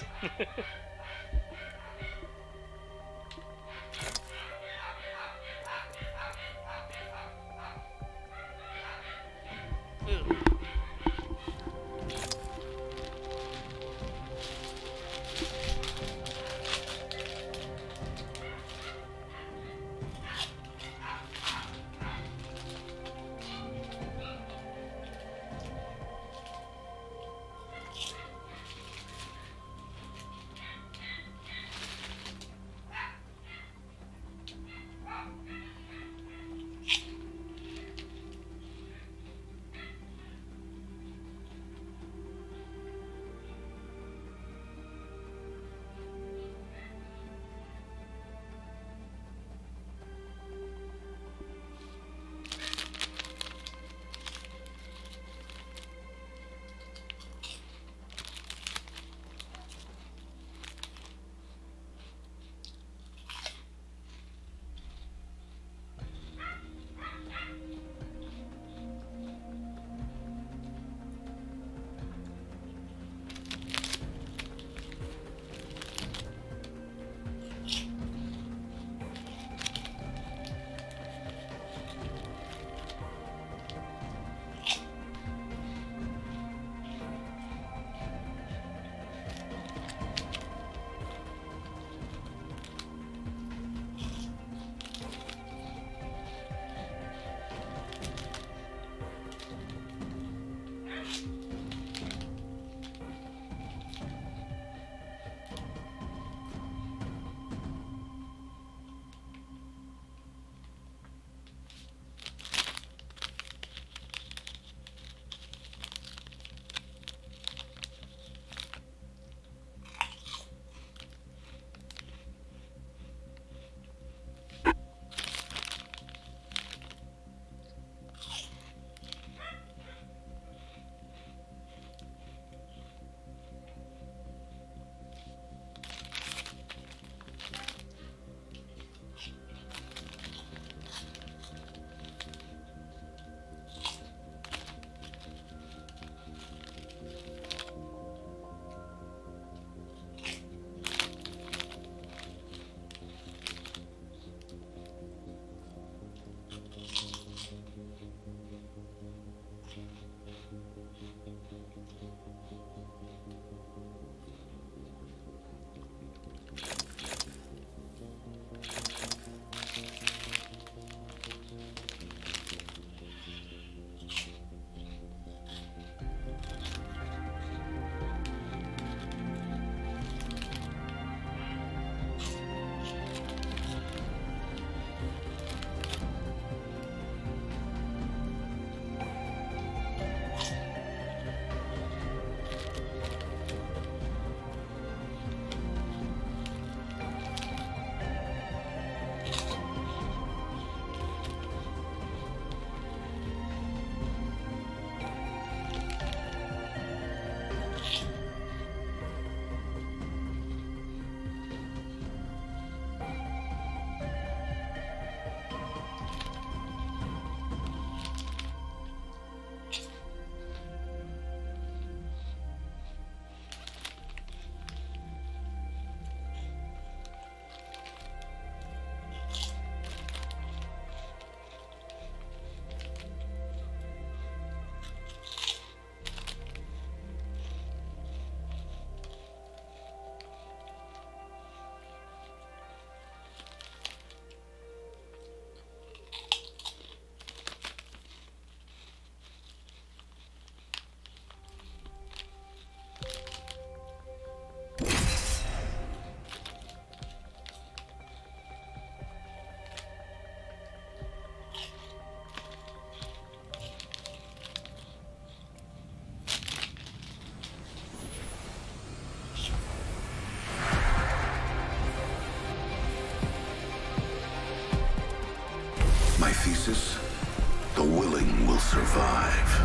The willing will survive.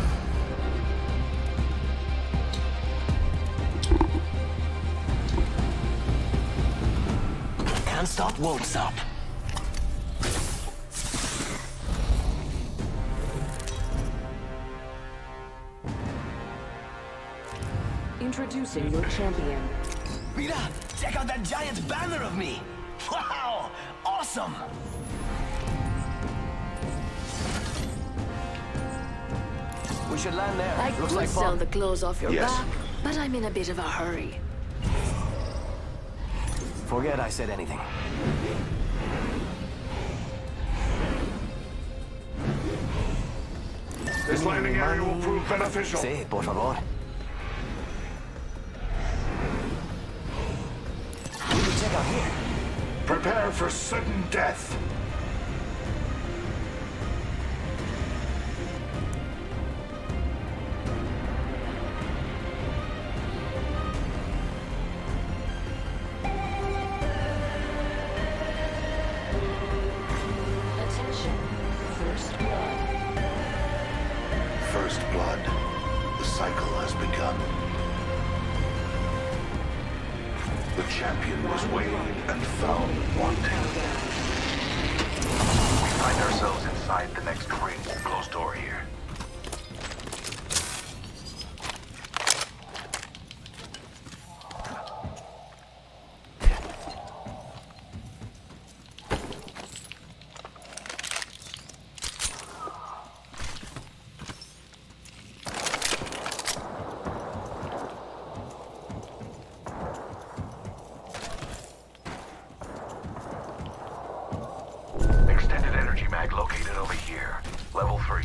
Can't stop, won't stop. Introducing your champion. Mira, check out that giant banner of me. Wow, awesome. We should land there. I Looks could like sell fun. the clothes off your Yes. back, but I'm in a bit of a hurry. Forget I said anything. This landing area will prove beneficial. Sí, por favor. We can check out here. Prepare for sudden death. Attention. First blood. First blood. The cycle has begun. The champion was weighed and found wanting. We find ourselves inside the next ring. Closed door here. Extended energy mag located over here. Level 3.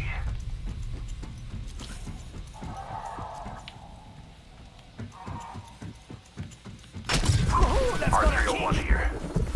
Oh, that's gonna R301 kick. here.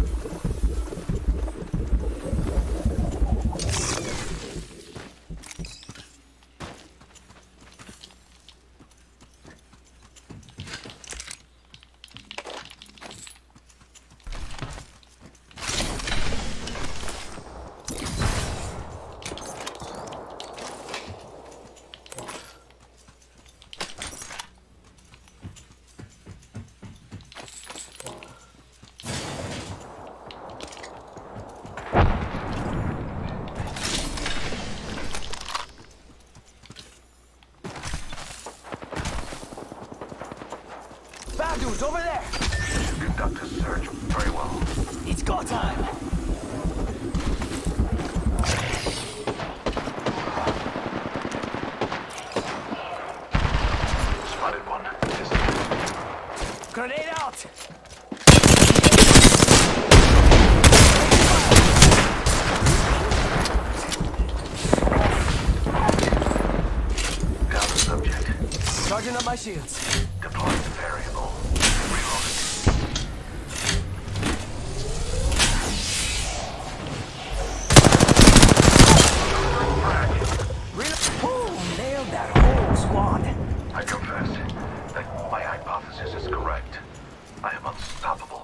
Bad dudes over there. Conduct a search very well. It's go time. Spotted one. Grenade out. Down the subject. Charging up my shields. Deploying the variable. Reloading. Ooh, nailed that whole squad. I confess that my hypothesis is correct. I am unstoppable.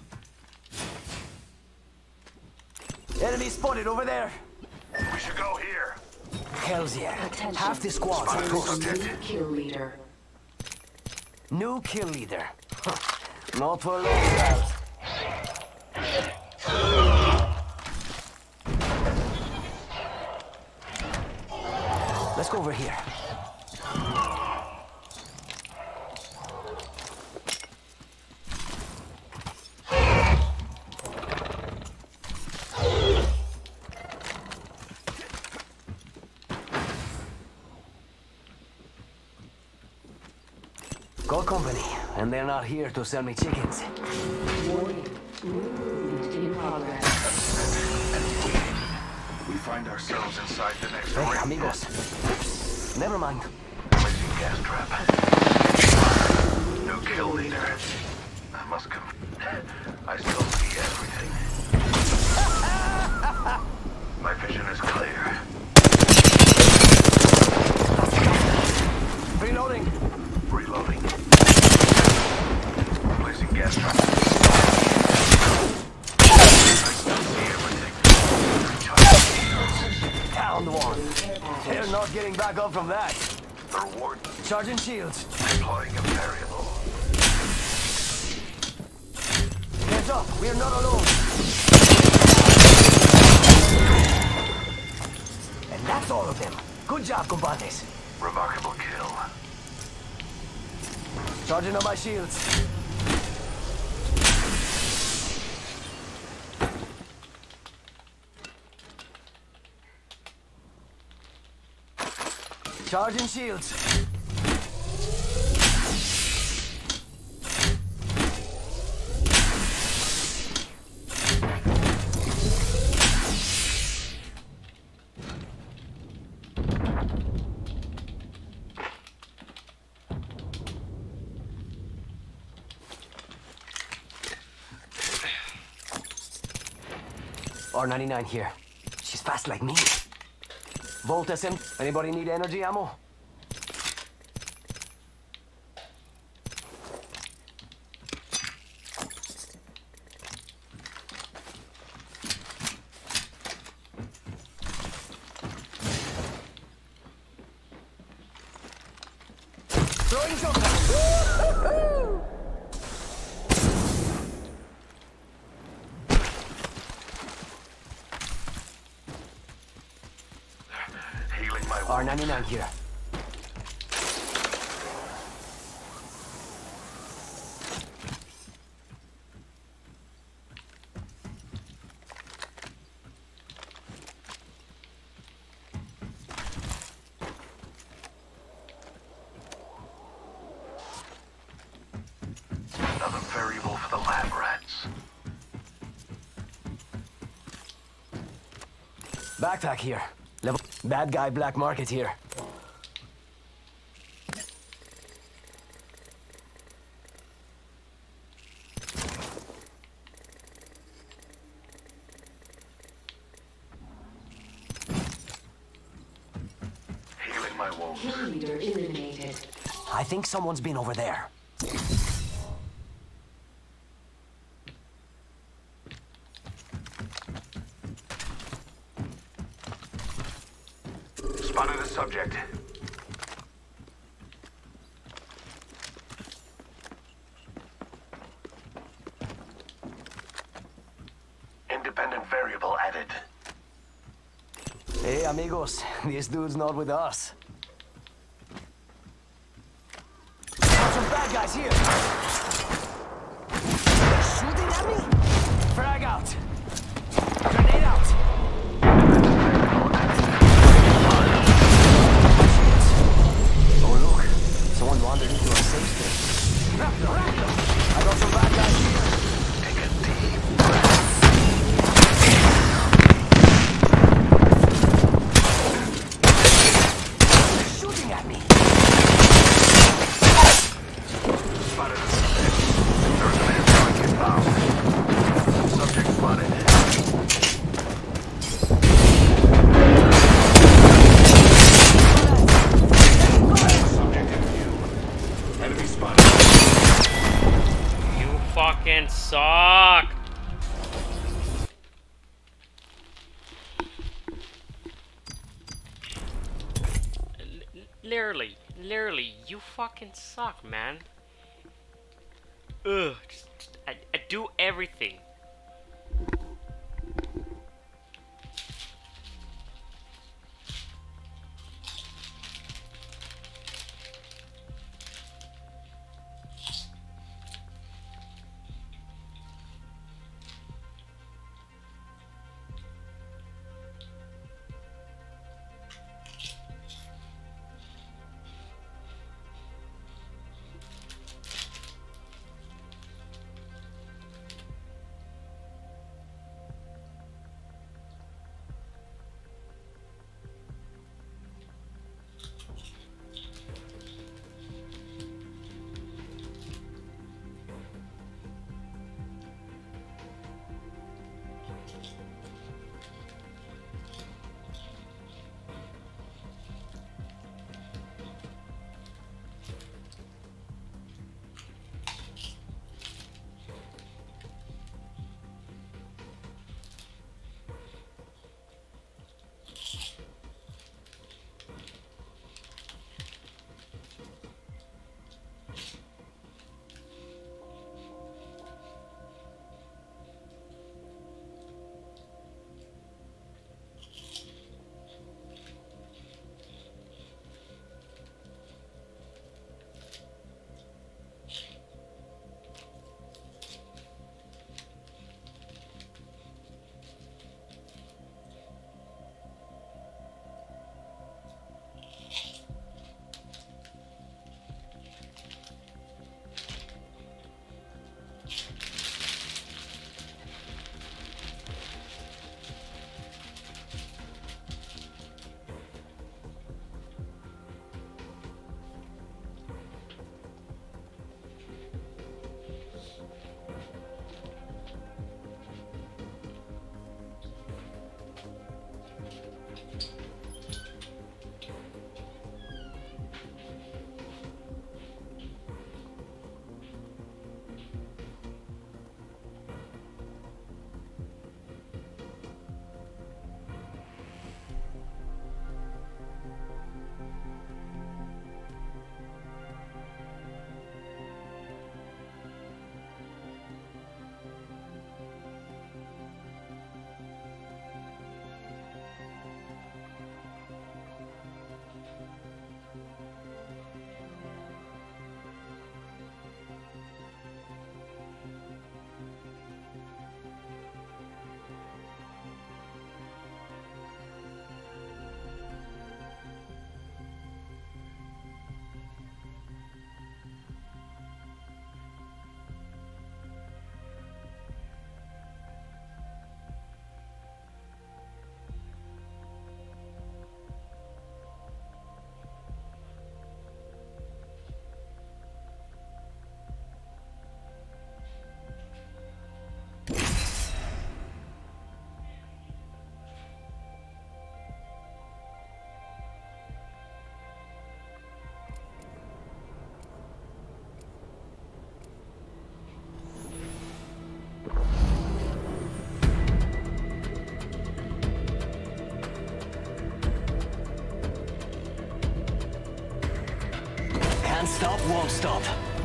Enemy spotted over there. We should go here. Hells yeah. Attention. Half the squad's Spotted approached. subject. Kill leader. New kill leader. Huh. Not for long, guys. Let's go over here. Got company, and they're not here to sell me chickens. Warning. Movement in progress. We find ourselves inside the next Hey, ring. amigos. Never mind. Placing gas trap. New kill leader. I must I still see everything. My vision is clear. Reloading. Reloading. Placing gas trap. I still see everything. Recharging shields. Down one. gone. They're not getting back up from that. The reward Charging shields. deploying a variable. Heads up, we're not alone. And that's all of them. Good job, compadres. Remarkable kill. Charging on my shields. Charging shields. R99 here. She's fast like me. Volt SM. Anybody need energy ammo? Throwing shotgun. Woo-hoo-hoo! Healing my wounds. R99 here. Another variable for the lab rats. Backpack here. Level. Bad guy black market here. Healing my wounds. Kill leader eliminated. I think someone's been over there. Spotted a subject. Independent variable added. Hey, amigos. This dude's not with us. Got some bad guys here. They're shooting at me? Frag out. Grenade out. Oh, look. Someone wandered into our safe space. Raptor, Raptor. I got some bad guys here. Take a deep breath. They're shooting at me. Spotted a subject. There's an airstrike inbound. Subject spotted. Subject in view. Enemy spotted. You fucking suck. Literally, you fucking suck, man. Ugh, I do everything. Can't stop, won't stop.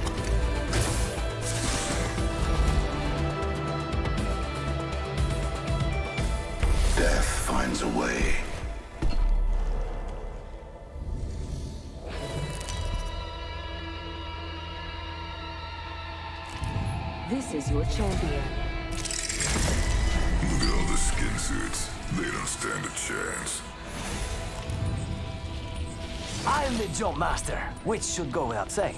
Death finds a way. This is your champion. Look at all the skin suits. They don't stand a chance. I'm the jump master, which should go without saying.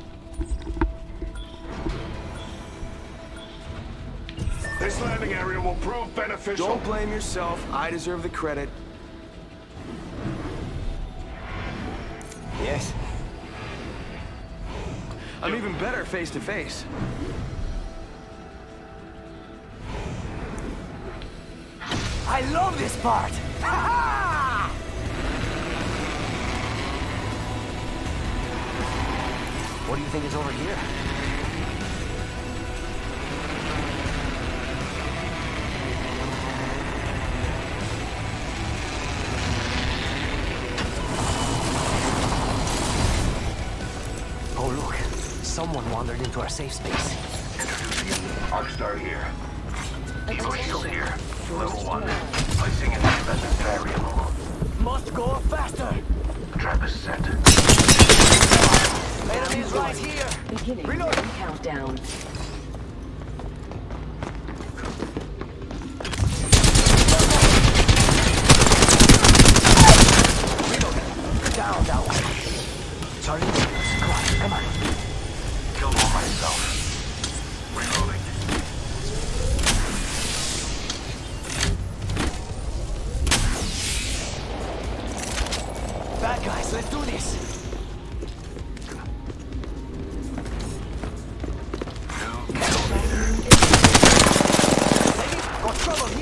This landing area will prove beneficial. Don't blame yourself. I deserve the credit. Yes. I'm even better face to face. I love this part! Ha ha! What do you think is over here? Oh, look. Someone wandered into our safe space. Introducing Arcstar here. Helo shield here. Level 1. Placing an independent variable. Must go faster! Trap is set. Enemies right here! Beginning Reload. countdown. Down that one. Charlie, come on, come on. Killed one myself. Reloading. Bad guys, let's do this. Got trouble here.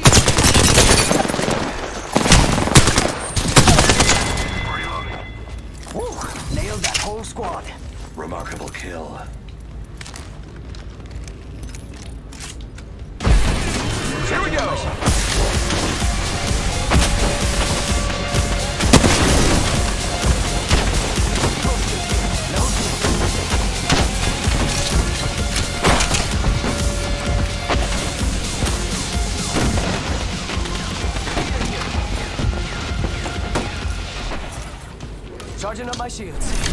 Reloading. Woo, nailed that whole squad. Remarkable kill. Here we go! Charging up my shields.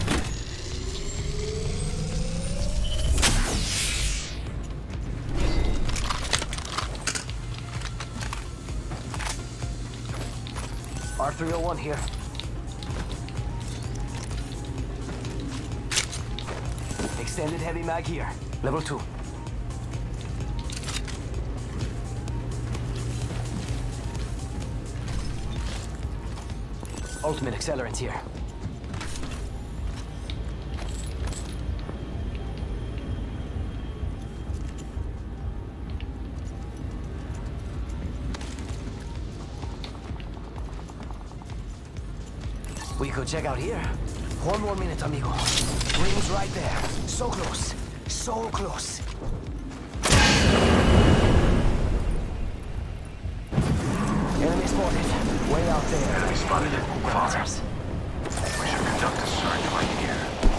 R301 here. Extended heavy mag here. Level 2. Ultimate accelerant here. We could check out here. One more minute, amigo. Ring's right there. So close. So close. Enemy spotted. Way out there. Enemy spotted. Father. We should conduct a search right here.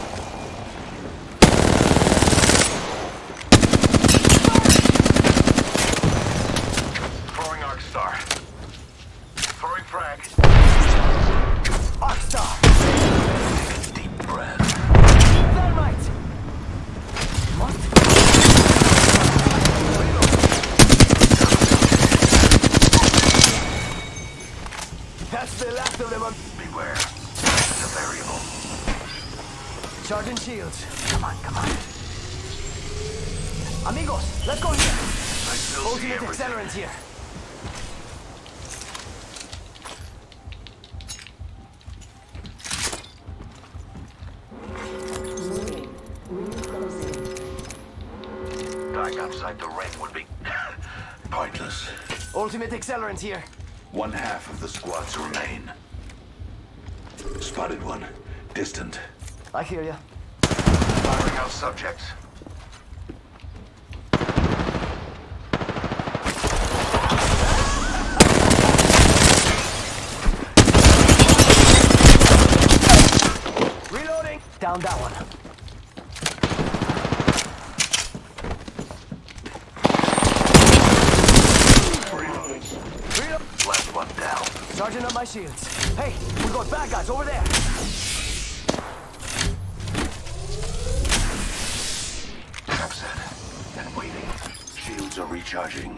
Throwing Arcstar. Throwing frag. Arcstar! Deep breath. Thermite! Must... That's the last of them. Beware. It's a variable. Charging shields. Come on, come on. Amigos, let's go here. I still see Ultimate everything. accelerant here. Dying outside the ring would be pointless. Ultimate accelerant here. One half of the squads remain. Spotted one. Distant. I hear ya. Firing out subjects. down that one. Last one down. Charging up my shields. Hey, we got bad guys over there. Trap set. And waiting. Shields are recharging.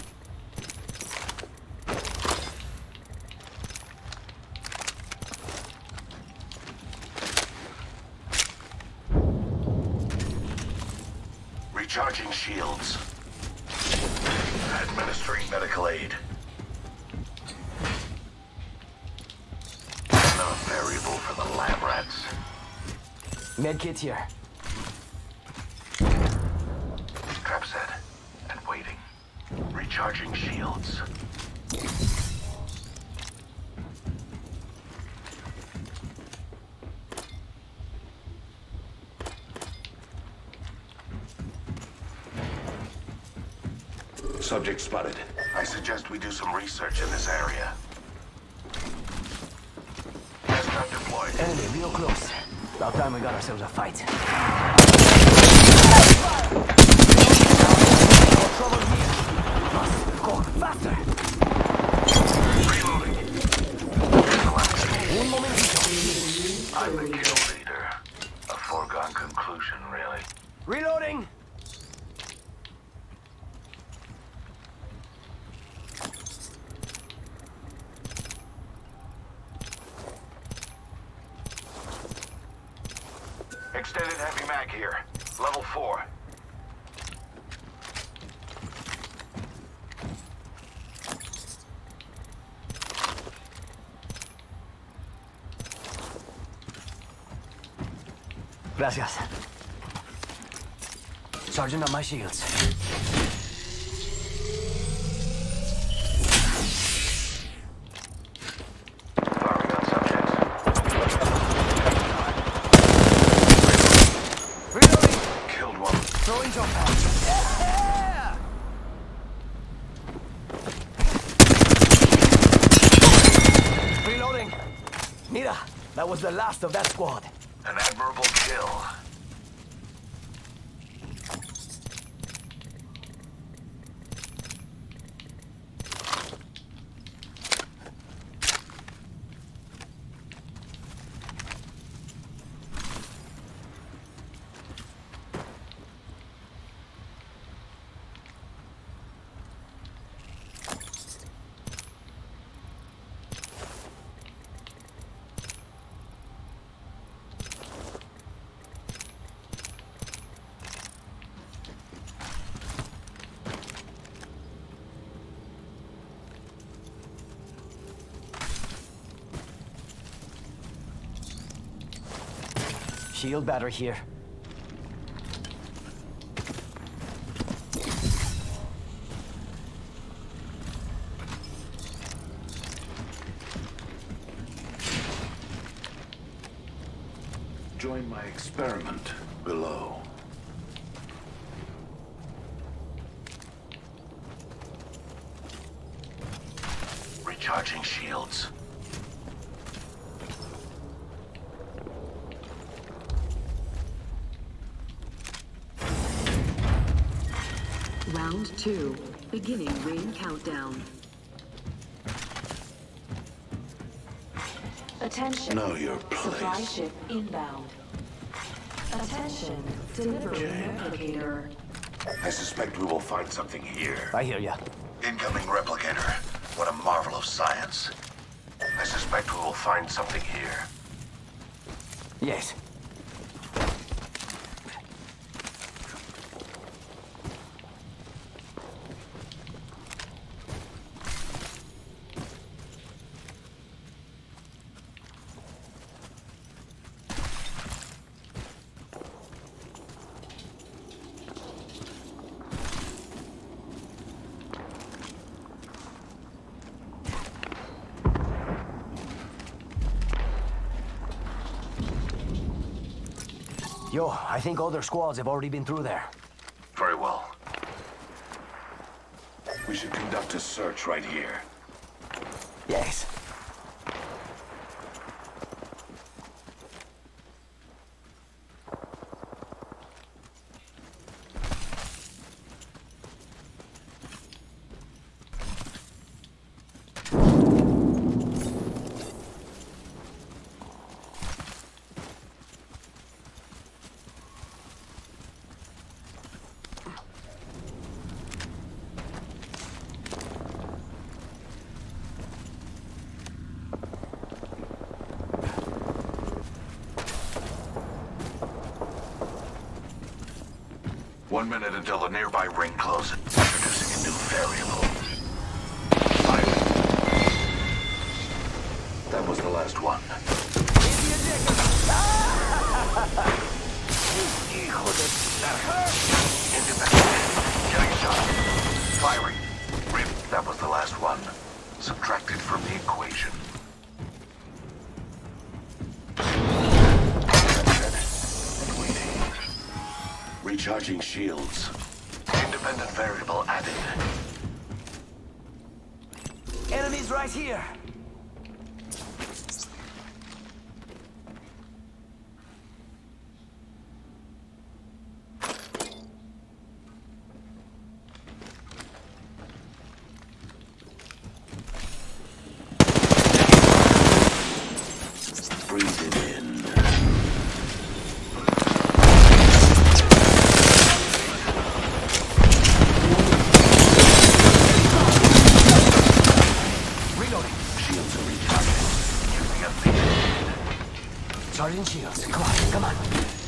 Recharging shields. Administering medical aid. Another variable for the lab rats. Medkit here. Trap set. And waiting. Recharging shields. Subject spotted. I suggest we do some research in this area. Gas trap deployed. Enemy real close. About time we got ourselves a fight. Trouble here. Must go faster. Reloading. Un momentito. I'm the kill leader. A foregone conclusion, really. Reloading. Extended heavy mag here. Level 4. Gracias. Charging up my shields. Firing on subjects. Reloading. Killed one. Throwing jump pads. Yeah! Reloading. Mira, that was the last of that squad. An admirable kill. Shield battery here. Join my experiment below. Recharging shields. Round 2. Beginning ring countdown. Attention. Know your Supply place. ship inbound. Attention. Delivering replicator. I suspect we will find something here. I hear ya. Incoming replicator. What a marvel of science. I suspect we will find something here. Yes. Yo, I think other squads have already been through there. Very well. We should conduct a search right here. Yes. 1 minute until the nearby ring closes. Introducing a new variable. Fire. That was the last one. Independent. Getting shot. Firing. That was the last one. Subtracted from the equation. And waiting. Recharging shields. Independent variable added. Enemies right here. Breathe it in. Reloading. Shields are recharging. Using a lead. Charging shields. Come on, come on.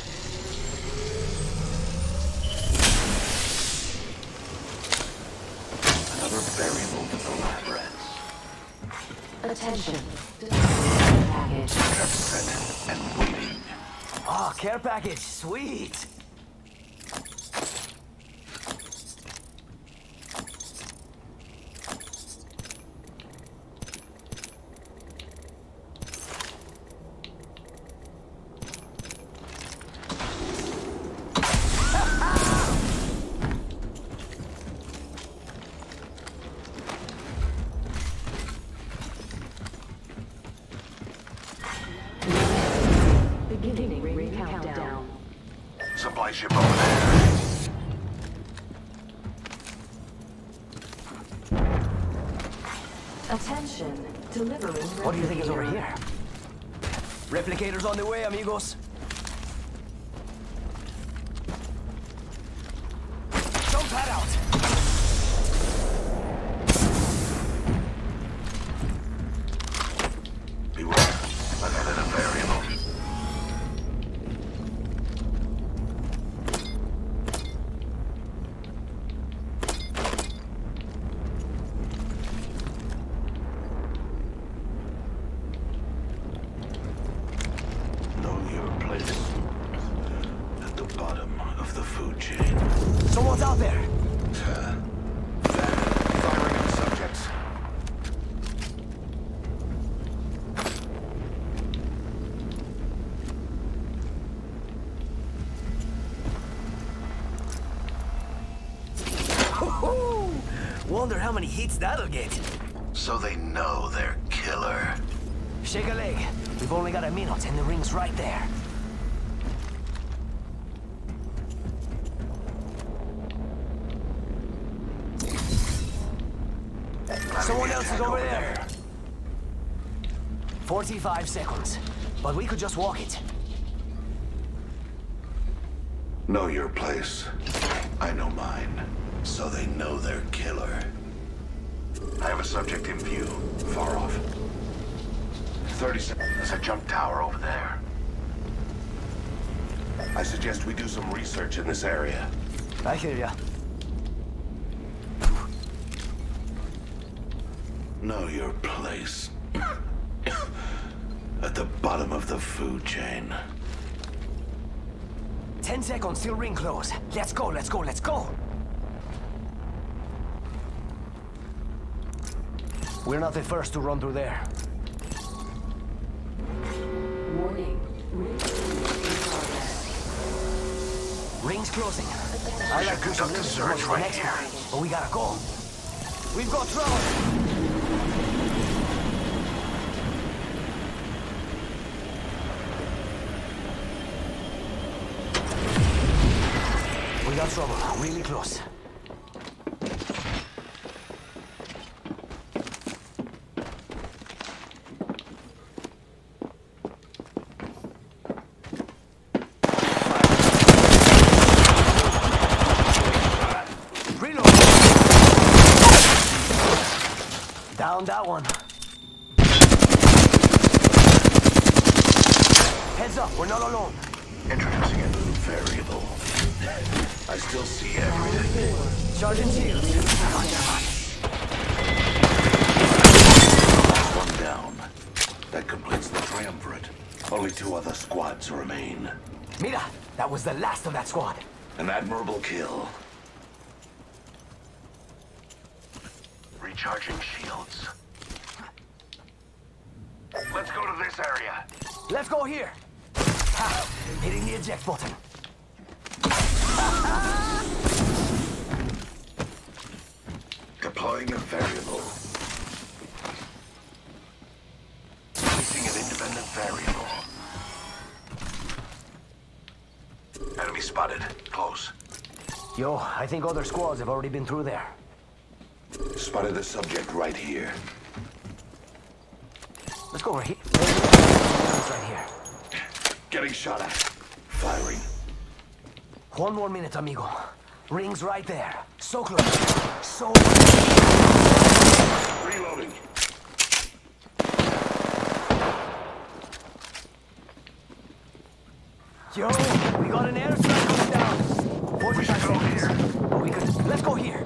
Another variable to the lab rats. Attention. Package. Set and waiting. Oh, care package. Sweet. Beginning ring countdown. Supply ship over there. Attention. Delivering. What do you think is over replicator. here? Replicators on the way, amigos. Jump pad out. Beware. Another variable. Know your place. At the bottom of the food chain. Someone's out there. Firing on subjects. Wonder how many hits that'll get. So they know they're killer. Shake a leg. We've only got a minute and the ring's right there. Someone else is over there. 45 seconds. But we could just walk it. Know your place. I know mine. So they know they're killer. I have a subject in view. Far off. 30 seconds. There's a jump tower over there. I suggest we do some research in this area. I hear ya. Know your place. At the bottom of the food chain. 10 seconds till ring close. Let's go, let's go, let's go. We're not the first to run through there. Warning. Ring's closing. I like Conduct pushing a limits search towards the right next here. one, but we gotta go. We've got trouble. We got trouble, really close. Reload. Down that one. Heads up, we're not alone. Introducing a new variable. I still see everything. Charging shield. One down. That completes the triumvirate. Only 2 other squads remain. Mira, that was the last of that squad. An admirable kill. Recharging shields. Let's go to this area. Let's go here. Ha, hitting the eject button. Deploying a variable. Placing an independent variable. Enemy spotted. Close. Yo, I think other squads have already been through there. Spotted the subject right here. Let's go over here. Right here. Getting shot at. Firing. 1 more minute, amigo. Ring's right there. So close. So Reloading. Yo, we got an airstrike coming down. 45 seconds. Oh, we could. Let's go here.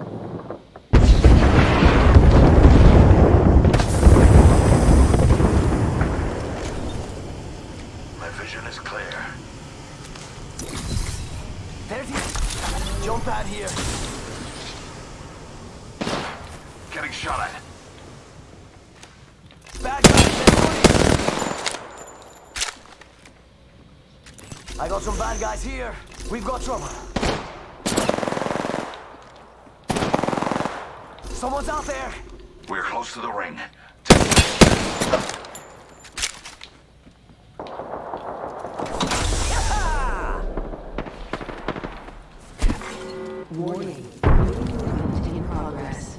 My vision is clear. There's it. Jump pad here. Getting shot at. Bad guys, I got some bad guys here. We've got trouble. Someone's out there. We're close to the ring. Warning. Movement in progress.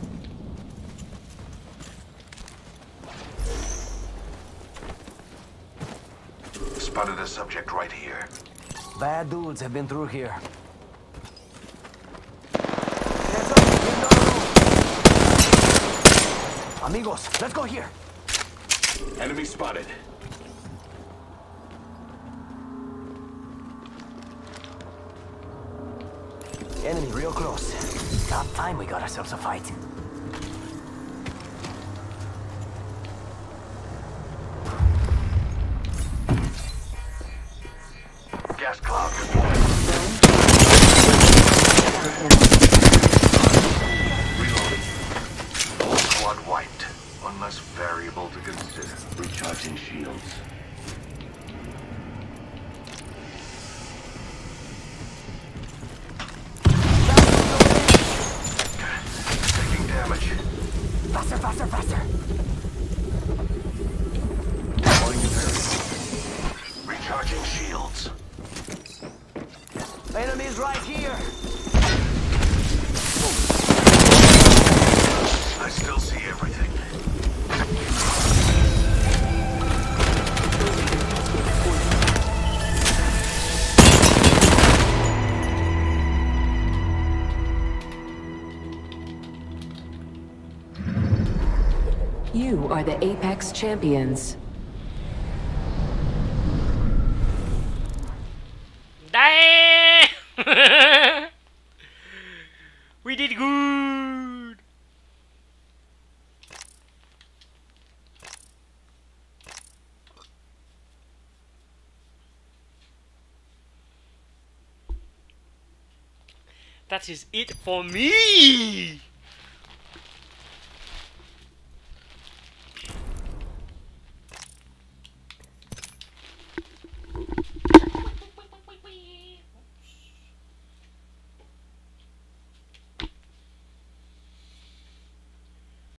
Spotted a subject right here. Bad dudes have been through here. Amigos, let's go here. Enemy spotted. Enemy real close. About time we got ourselves a fight. Gas cloud deployed. Reloading. Whole squad wiped. One less variable to consider. Recharging shields. Taking damage. Faster, faster, faster. Deploying variable. Recharging shields. Enemies right here. I still see everything. You are the Apex Champions. Damn! We did good! That is it for me!